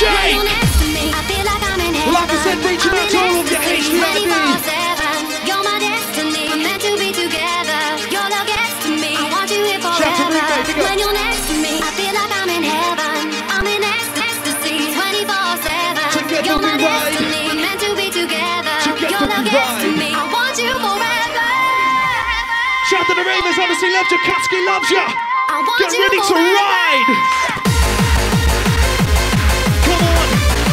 shake. Like I said, reaching out to all of your H T I D. You're my destiny, meant to be together. Your love gets to me. I want you here Shout to forever. Rico, big up. When you're next to me, I feel like I'm in heaven. I'm in ec- ecstasy, twenty-four seven. Together You're my we ride. destiny, meant to be together. Together Your love we gets to ride. me. I want you forever. Shout to the Ravens, honestly loves you. Kutski loves you. I want Get you ready to forever. ride. Come on.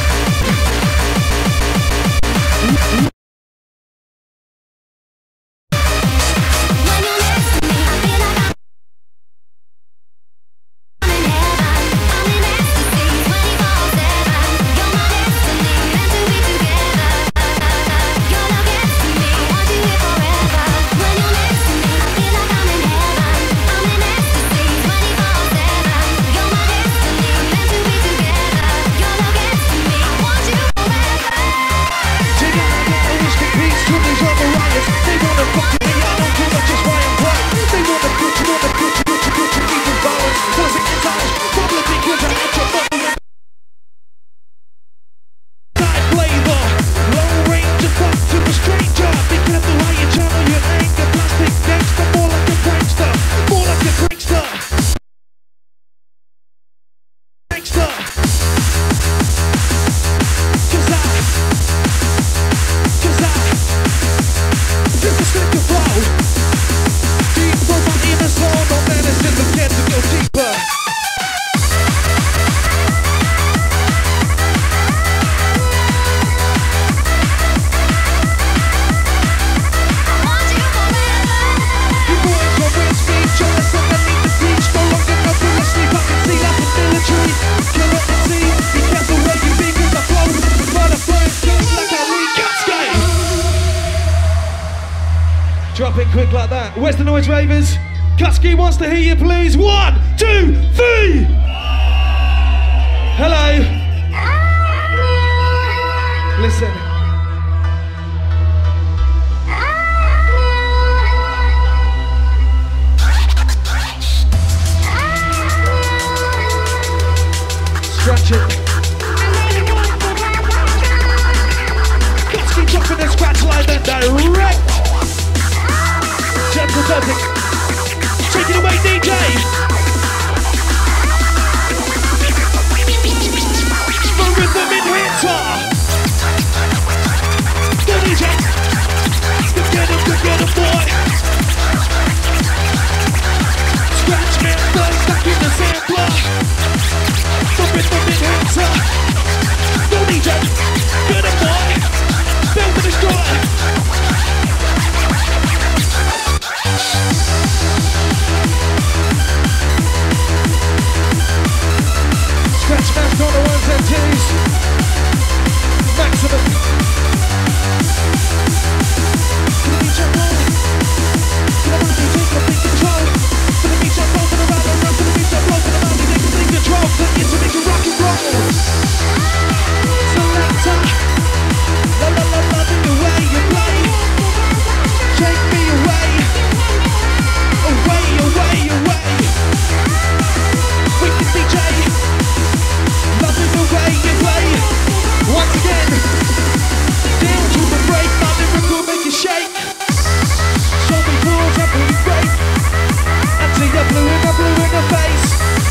When you're next to me, I feel like I'm in heaven. I'm in ecstasy, twenty-four seven. You're my destiny, meant to be together. Your love gets to me. I want you here forever. When you're next to me, I feel like I'm in heaven. I'm in ecstasy, twenty-four seven. You're my destiny, meant to be together. Your love gets to me. I want you forever. Together always competes to these other riots. They wanna fuck with me, I don't care much just why I'm bright. They wanna put you, wanna put you, put you, put you, even violence. Was it in times? Probably because I had your money and side flavor. Long range of fuck to a stranger. Be careful how you channel your anger. Plastic gangster, more like a prankster. More like a prankster. Prankster. Cause I Cause I Just a stick of flow. Deep from my inner soul. No medicine to get to go deeper. I want you forever. You boys are with speed, jealous underneath the beach. No longer no to sleep, I can see like a military. Kill at the sea, be careful where you be, cause I flow. Butterflies just like I lead Kutski. Drop it quick like that. Where's the noise, ravers? Kutski wants to hear you, please. One, two, three. Hello. Listen. Scratch it. Kutski dropping the scratch line and direct. Gentle topic. Take it away, D J. The rhythm in hitter. Go D J. Go get him, go get him, boy. Scratch master stuck in the sampler. The rhythm in hitter. Go D J. Get him, boy. Build the destroyer. Scratch master on the ones and twos. Maximum. To the beach and roll. To the mountain, take complete control. To the beach and roll, to the right and round. To the beach and roll, to the mountain, take complete control. Take it to make you rock and roll. Selector. La la la la, the way you play. Take me away. Away, away, away. Wicked D J. Loving the way you play. Once again, down to the break, my lyrical make you shake. Show me balls and we break. Until you're blue in the blue in the face.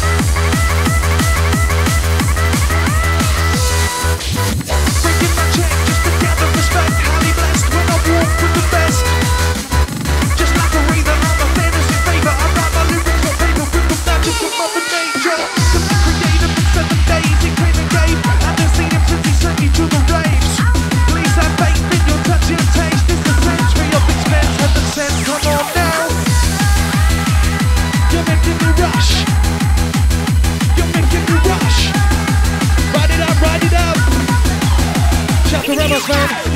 Breaking my check just to gather respect. Highly blessed when I walk with the best. Just like a reader, I'm a fantasy favor. I write my lyrics on paper with the magic of Mother Nature. The creator in seven days, he came and gave. I done seen him since he sent me to the raves. Please have faith in your touch and taste. This a century of expense, heaven sent. Come on now. You're making me rush. You're making me rush. Ride it up, ride it up. Shout to Ramos, man.